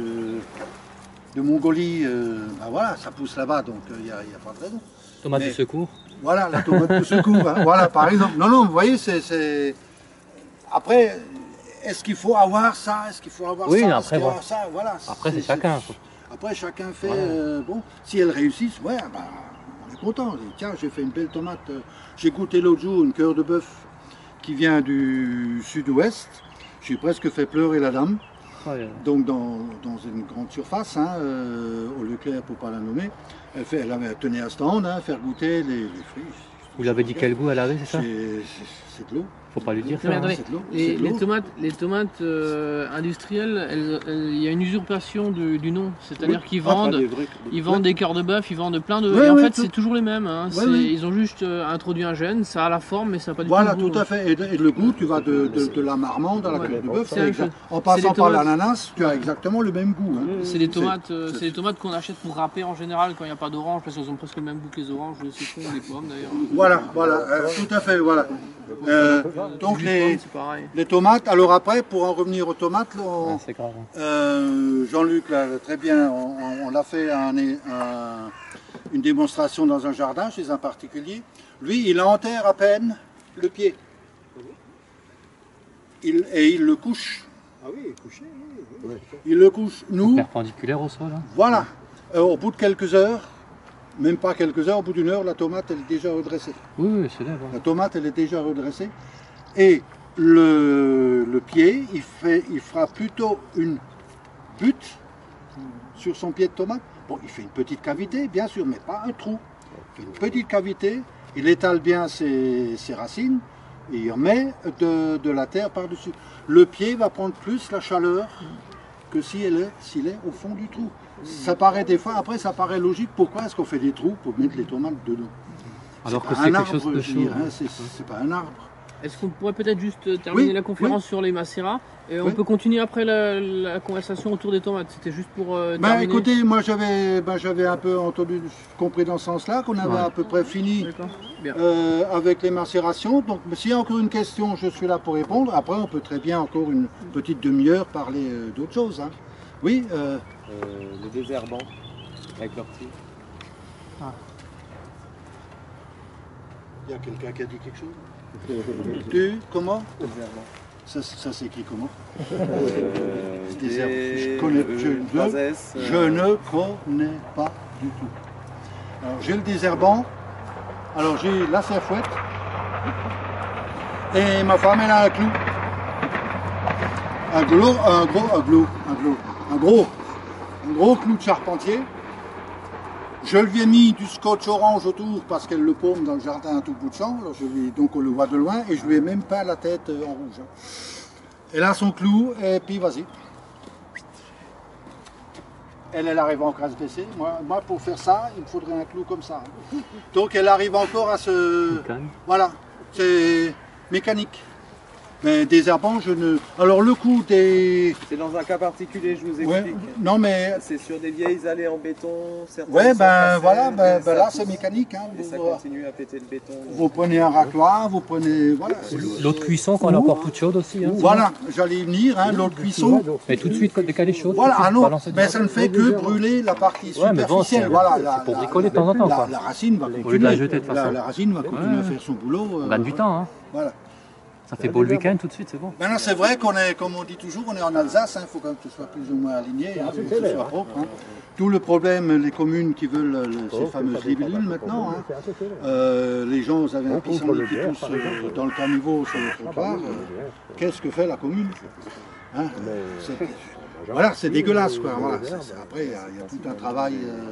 de Mongolie. Voilà, ça pousse là-bas, donc il n'y a pas de raison. Tomate Mais- de secours. Voilà, la tomate de secours. Hein, voilà, par exemple. Non, vous voyez, c'est... Après, est-ce qu'il faut avoir ça? Est-ce qu'il faut avoir Oui, ça? après, Est-ce qu'il faut voilà. avoir ça? Voilà. Après, c'est chacun. Après, chacun fait... bon, si elles réussissent, ouais, on est content. On dit, tiens, j'ai fait une belle tomate. J'ai goûté l'autre jour une cœur de bœuf qui vient du sud-ouest. J'ai presque fait pleurer la dame. Donc dans une grande surface, hein, au Leclerc pour ne pas la nommer, elle tenait à stand, hein, faire goûter les fruits. Vous lui avez dit quel goût elle avait, c'est ça? C'est de l'eau. Faut pas lui dire ça. Mais hein. attendez, c'est de l'eau, c'est les, de les l'eau. tomates, les tomates industrielles, il y a une usurpation du nom. C'est-à-dire qu'ils vendent, ils vendent des cœurs de bœuf, ils vendent plein de. Ouais, et en ouais, fait, tout- c'est toujours les mêmes. Hein. Ouais, ouais. Ils ont juste introduit un gène, ça a la forme, mais ça n'a pas du Voilà, tout le tout goût. à fait. Et le goût, tu vas de la marmande à la Ouais. queue de bœuf. C'est la même chose. En passant des par tomates. l'ananas, tu as exactement le même goût. hein. C'est des tomates, c'est- c'est des tomates qu'on achète pour râper en général quand il n'y a pas d'orange, parce qu'elles ont presque le même goût que les oranges, le citron, les pommes d'ailleurs. Voilà, tout à fait, voilà. Donc Les pommes, c'est pareil. les tomates, alors après, pour en revenir aux tomates, là, Ouais, c'est grave. Jean-Luc, là, très bien, on l'a fait une démonstration dans un jardin chez un particulier. Lui, il enterre à peine le pied. Et il le couche. Ah oui, couché, oui. Il le couche. Nous, Perpendiculaire au sol. Hein. voilà, au bout de quelques heures, même pas quelques heures, au bout d'une heure, la tomate, elle est déjà redressée. Oui, oui, c'est lève. La tomate, elle est déjà redressée. Et le pied, il fera plutôt une butte sur son pied de tomate. Bon, il fait une petite cavité, bien sûr, mais pas un trou. Il fait une petite cavité, il étale bien ses racines et il remet de la terre par-dessus. Le pied va prendre plus la chaleur que s'il est au fond du trou. Ça paraît des fois, après ça paraît logique, pourquoi est-ce qu'on fait des trous pour mettre les tomates dedans? Alors C'est que pas c'est un quelque chose arbre, de je chaud. dirais, hein, c'est pas un arbre. Est-ce qu'on pourrait peut-être juste terminer Oui, la conférence sur les macérats et on Oui. peut continuer après la conversation autour des tomates. C'était juste pour Ben, terminer. écoutez, moi j'avais un peu compris dans ce sens-là, qu'on avait Ouais. à peu près fini D'accord. Bien. avec les macérations. Donc s'il y a encore une question, je suis là pour répondre. Après, on peut très bien encore une petite demi-heure parler d'autres choses. Hein. Oui, Le désherbant avec l'ortie. il y a quelqu'un qui a dit quelque chose. Comment ça s'écrit comment Désherbe. Je ne connais pas du tout. Alors j'ai le désherbant, alors j'ai la serfouette, et ma femme elle a un clou. Un gros clou de charpentier. Je lui ai mis du scotch orange autour parce qu'elle le paume dans le jardin à tout bout de champ. Alors donc on le voit de loin et je lui ai même peint la tête en rouge. Elle a son clou et puis vas-y. Elle arrive encore à se baisser. Moi, pour faire ça, il me faudrait un clou comme ça. Donc elle arrive encore à se... Voilà, c'est mécanique. Mais désherbant, je ne... Alors le coup des... C'est dans un cas particulier, je vous Ouais, explique. non mais... C'est sur des vieilles allées en béton. Certaines Ouais, sont ben cassées, voilà, mais ça là pousse. c'est mécanique. Hein. Et ça Vous, continue à péter le béton. vous prenez un racloir, vous prenez... Voilà, L'eau de cuisson quand elle est encore toute chaude aussi. Hein. voilà, j'allais y venir, hein, l'eau de cuisson. Mais tout de suite, dès qu'elle est chaude, Voilà, tout de ah suite, non, balancer mais dedans. ça ne fait que brûler la partie Ouais, mais bon, superficielle. c'est- Voilà, c'est pour bricoler de temps en temps, quoi. La racine va continuer. lieu de la jeter, de toute façon. La racine va continuer Ouais. à faire son boulot. On gagne du temps. Hein. Voilà. Ça fait beau le week-end tout de suite, c'est bon. Maintenant, c'est vrai qu'on est, comme on dit toujours, on est en Alsace, il faut quand même que ce soit plus ou moins aligné, il faut que ce soit propre. Hein. Tout le problème, les communes qui veulent ces fameuses libellules maintenant, hein, les gens avaient un pissenlit qui pousse dans le caniveau sur le trottoir. Qu'est-ce que fait la commune hein Voilà, c'est dégueulasse. Quoi. Voilà, après, il y a tout un travail.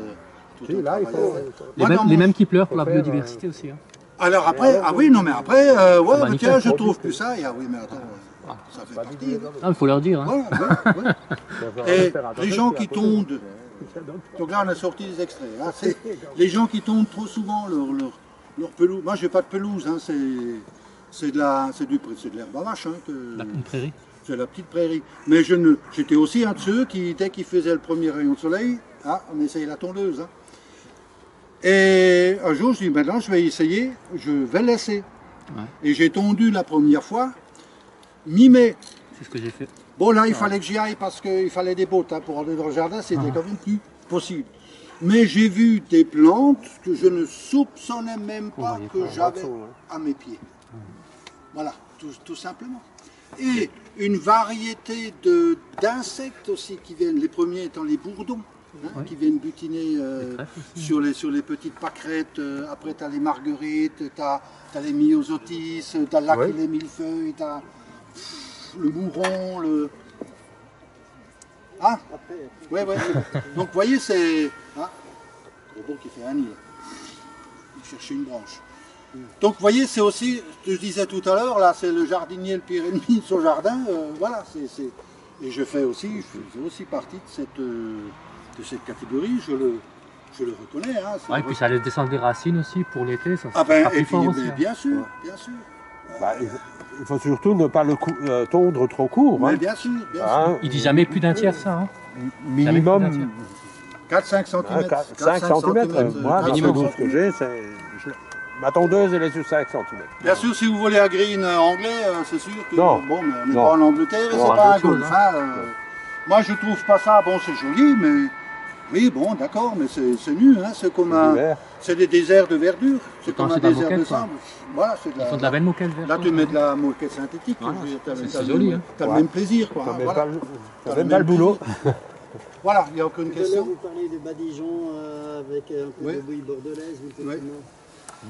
Les mêmes qui pleurent pour la biodiversité aussi. Hein. Alors après, ah oui, non mais après, ouais, bah, tiens, nickel. je trouve que ça, ah oui, mais attends, ça fait partie. Hein. Ah, il faut leur dire. Hein. Voilà, ouais. Et les gens qui tondent, donc là on a sorti des extraits, hein, c'est les gens qui tondent trop souvent leur pelouse. Moi j'ai pas de pelouse, hein, c'est de l'herbe à vache. Hein, Une prairie. c'est la petite prairie. Mais j'étais aussi un de ceux qui, dès qu'il faisait le premier rayon de soleil, on essayait la tondeuse. Hein. Et un jour, je dis, maintenant, je vais essayer, je vais laisser. Ouais. Et j'ai tondu la première fois, mi-mai. C'est ce que j'ai fait. Bon, là, il fallait que j'y aille parce qu'il fallait des bottes. Hein, pour aller dans le jardin, c'était quand même plus possible. Mais j'ai vu des plantes que je ne soupçonnais même pas que j'avais à mes pieds. Voilà, tout simplement. Et une variété d'insectes aussi qui viennent, les premiers étant les bourdons. Hein, qui viennent butiner sur les petites pâquerettes. Après, tu as les marguerites, tu as les myosotis, tu as les millefeuilles, tu as le mouron, le... Ah ouais. Donc, vous voyez, c'est... Ah, gros bon qui fait un nid. Il cherchait une branche. Donc vous voyez, c'est aussi, ce que je disais tout à l'heure, là c'est le jardinier le pire ennemi de son jardin, voilà, et je faisais aussi partie de cette catégorie, je le reconnais. Hein, et puis ça laisse descendre des racines aussi pour l'été, ça ah ben, sera plus et puis, fort aussi. bien sûr, bien sûr. Bah, il faut surtout ne pas le tondre trop court. Mais Hein. bien sûr, bien Hein, sûr. Il dit jamais plus d'un tiers ça. Hein. Minimum 4-5 cm. 5 cm. Moi, la minimum. tondeuse que j'ai, ma tondeuse, elle est sur 5 cm. Bien sûr, si vous voulez un green anglais, c'est sûr que Non. bon, mais on n'est Non. pas en Angleterre et Non, c'est pas un autre chose, golf. Hein, moi, je trouve pas ça, bon, c'est joli, mais oui, bon, d'accord, mais c'est nu, hein, c'est comme c'est des déserts de verdure, c'est comme un c'est de la désert de moquette, quoi. sable. Voilà, c'est Ils font de la belle moquette verte. Là, tu mets de la moquette synthétique, Voilà, t'as c'est joli, hein. le même plaisir, quoi. Hein, voilà. T'as même pas le boulot. Voilà, il n'y a aucune Tout à l'heure, question. vous parlez de badigeon avec un peu Oui. de bouillie bordelaise. Vous faites Oui. comment?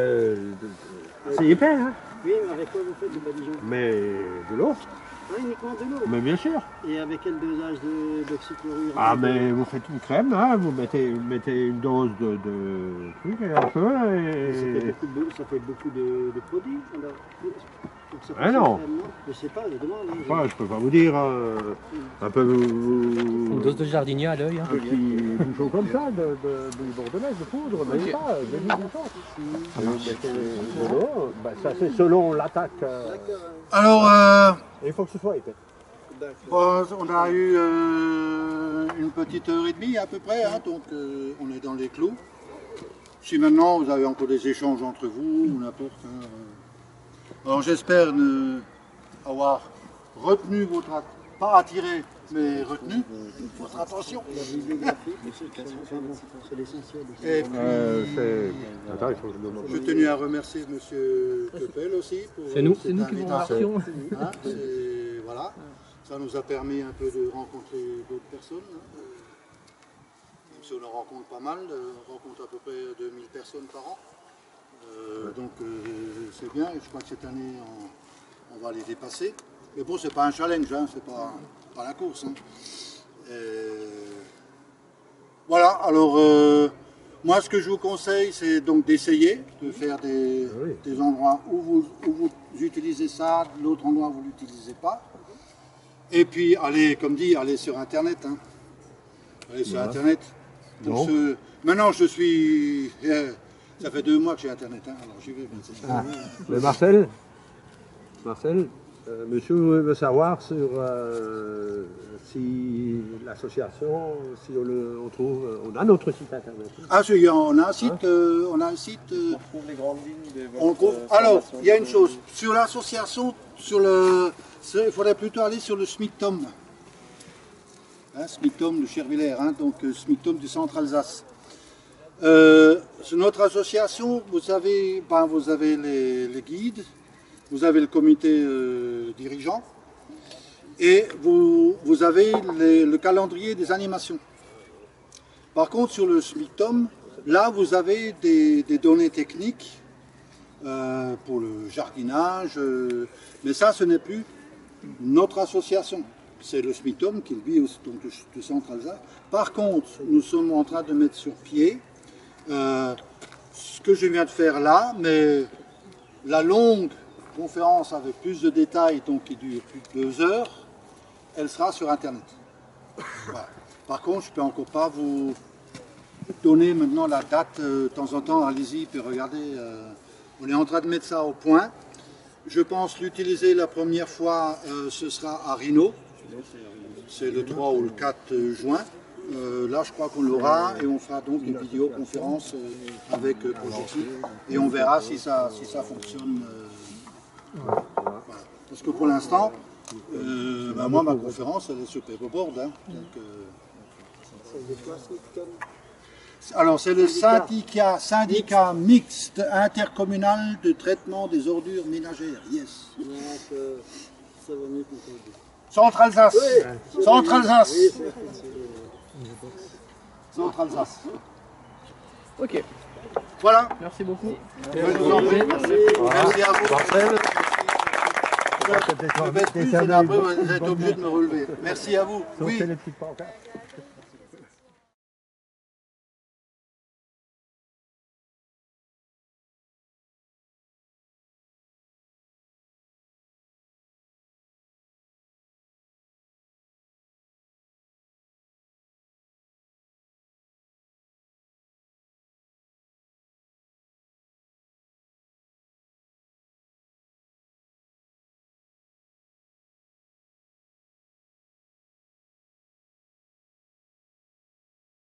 Bah, c'est épais, hein. Oui, mais avec quoi vous faites le badigeon? Mais de l'eau. Ah, uniquement de l'eau. Mais bien sûr. Et avec quel dosage d'oxychlorure? Ah, mais vous faites une crème, hein, vous mettez une dose de truc et un peu, et... Ça fait beaucoup de produits. Alors, faut que ça Ah fasse non. une crème, non. Je sais pas, je demande. Hein, Enfin, je peux pas vous dire, un peu... Une dose de jardinier à l'œil. Hein. Un petit bouchon comme ça, de bordelaise, de poudre, même pas, demi-bouchon. Vous mettez de l'eau, bah, ça c'est selon l'attaque. Alors, Il faut que ce soit épais. bon, on a eu une petite heure et demie à peu près, hein, donc on est dans les clous. Si maintenant vous avez encore des échanges entre vous ou n'importe. Hein, alors j'espère avoir retenu votre pas attiré, mais retenu votre attention. La bibliographie, c'est l'essentiel. Et puis, Attends, il faut que je demande. je tenais à remercier M. Keppel aussi pour C'est nous cette qui vous invitation. remercions. Hein, voilà, ça nous a permis un peu de rencontrer d'autres personnes. Hein. Même si on en rencontre pas mal, on rencontre à peu près 2000 personnes par an. Donc c'est bien, et je crois que cette année on va les dépasser. Mais bon, c'est pas un challenge, hein, c'est pas la course. Hein. Voilà, alors moi ce que je vous conseille, c'est donc d'essayer de faire des endroits où vous utilisez ça, l'autre endroit où vous ne l'utilisez pas. Et puis allez, comme dit, allez sur Internet. Hein. Allez sur Internet. Pour maintenant je suis... ça fait 2 mois que j'ai Internet, hein, alors j'y vais. Mais Marcel, monsieur veut savoir sur si l'association, si on trouve, on a notre site internet. Ah, on a un site, on trouve les grandes lignes des on trouve. Alors, il y a une chose, sur l'association, il faudrait plutôt aller sur le SMICTOM. Hein, SMICTOM de Chervillers, hein, donc SMICTOM du Centre Alsace. Sur notre association, vous avez les guides, vous avez le comité dirigeant et vous avez le calendrier des animations. Par contre, sur le SMICTOM, là, vous avez des données techniques pour le jardinage, mais ça, ce n'est plus notre association. C'est le SMICTOM qui est lui donc, du Centre Alsace. Par contre, nous sommes en train de mettre sur pied ce que je viens de faire là, mais la longue conférence avec plus de détails, donc qui dure plus de 2 heures, elle sera sur Internet. Voilà. Par contre, je ne peux encore pas vous donner maintenant la date. De temps en temps, allez-y, puis regardez. On est en train de mettre ça au point. Je pense l'utiliser la première fois, ce sera à Rhino. C'est le 3 ou le 4 juin. Là, je crois qu'on l'aura et on fera donc une vidéoconférence avec Projetti et on verra si ça fonctionne. Voilà. Parce que pour l'instant, moi, ma conférence, elle est sur Paperboard. Hein, donc, alors, c'est le syndicat mixte intercommunal de traitement des ordures ménagères. Yes. Ça va mieux qu'on peut dire. Centre Alsace. Oui. Centre Alsace. Oui, Centre Alsace. Ok, Voilà. merci beaucoup. Je vous en prie. Merci à vous. Marcel, Je baisse plus et après vous êtes obligé de me relever. Merci à vous. Oui. les petites pancartes.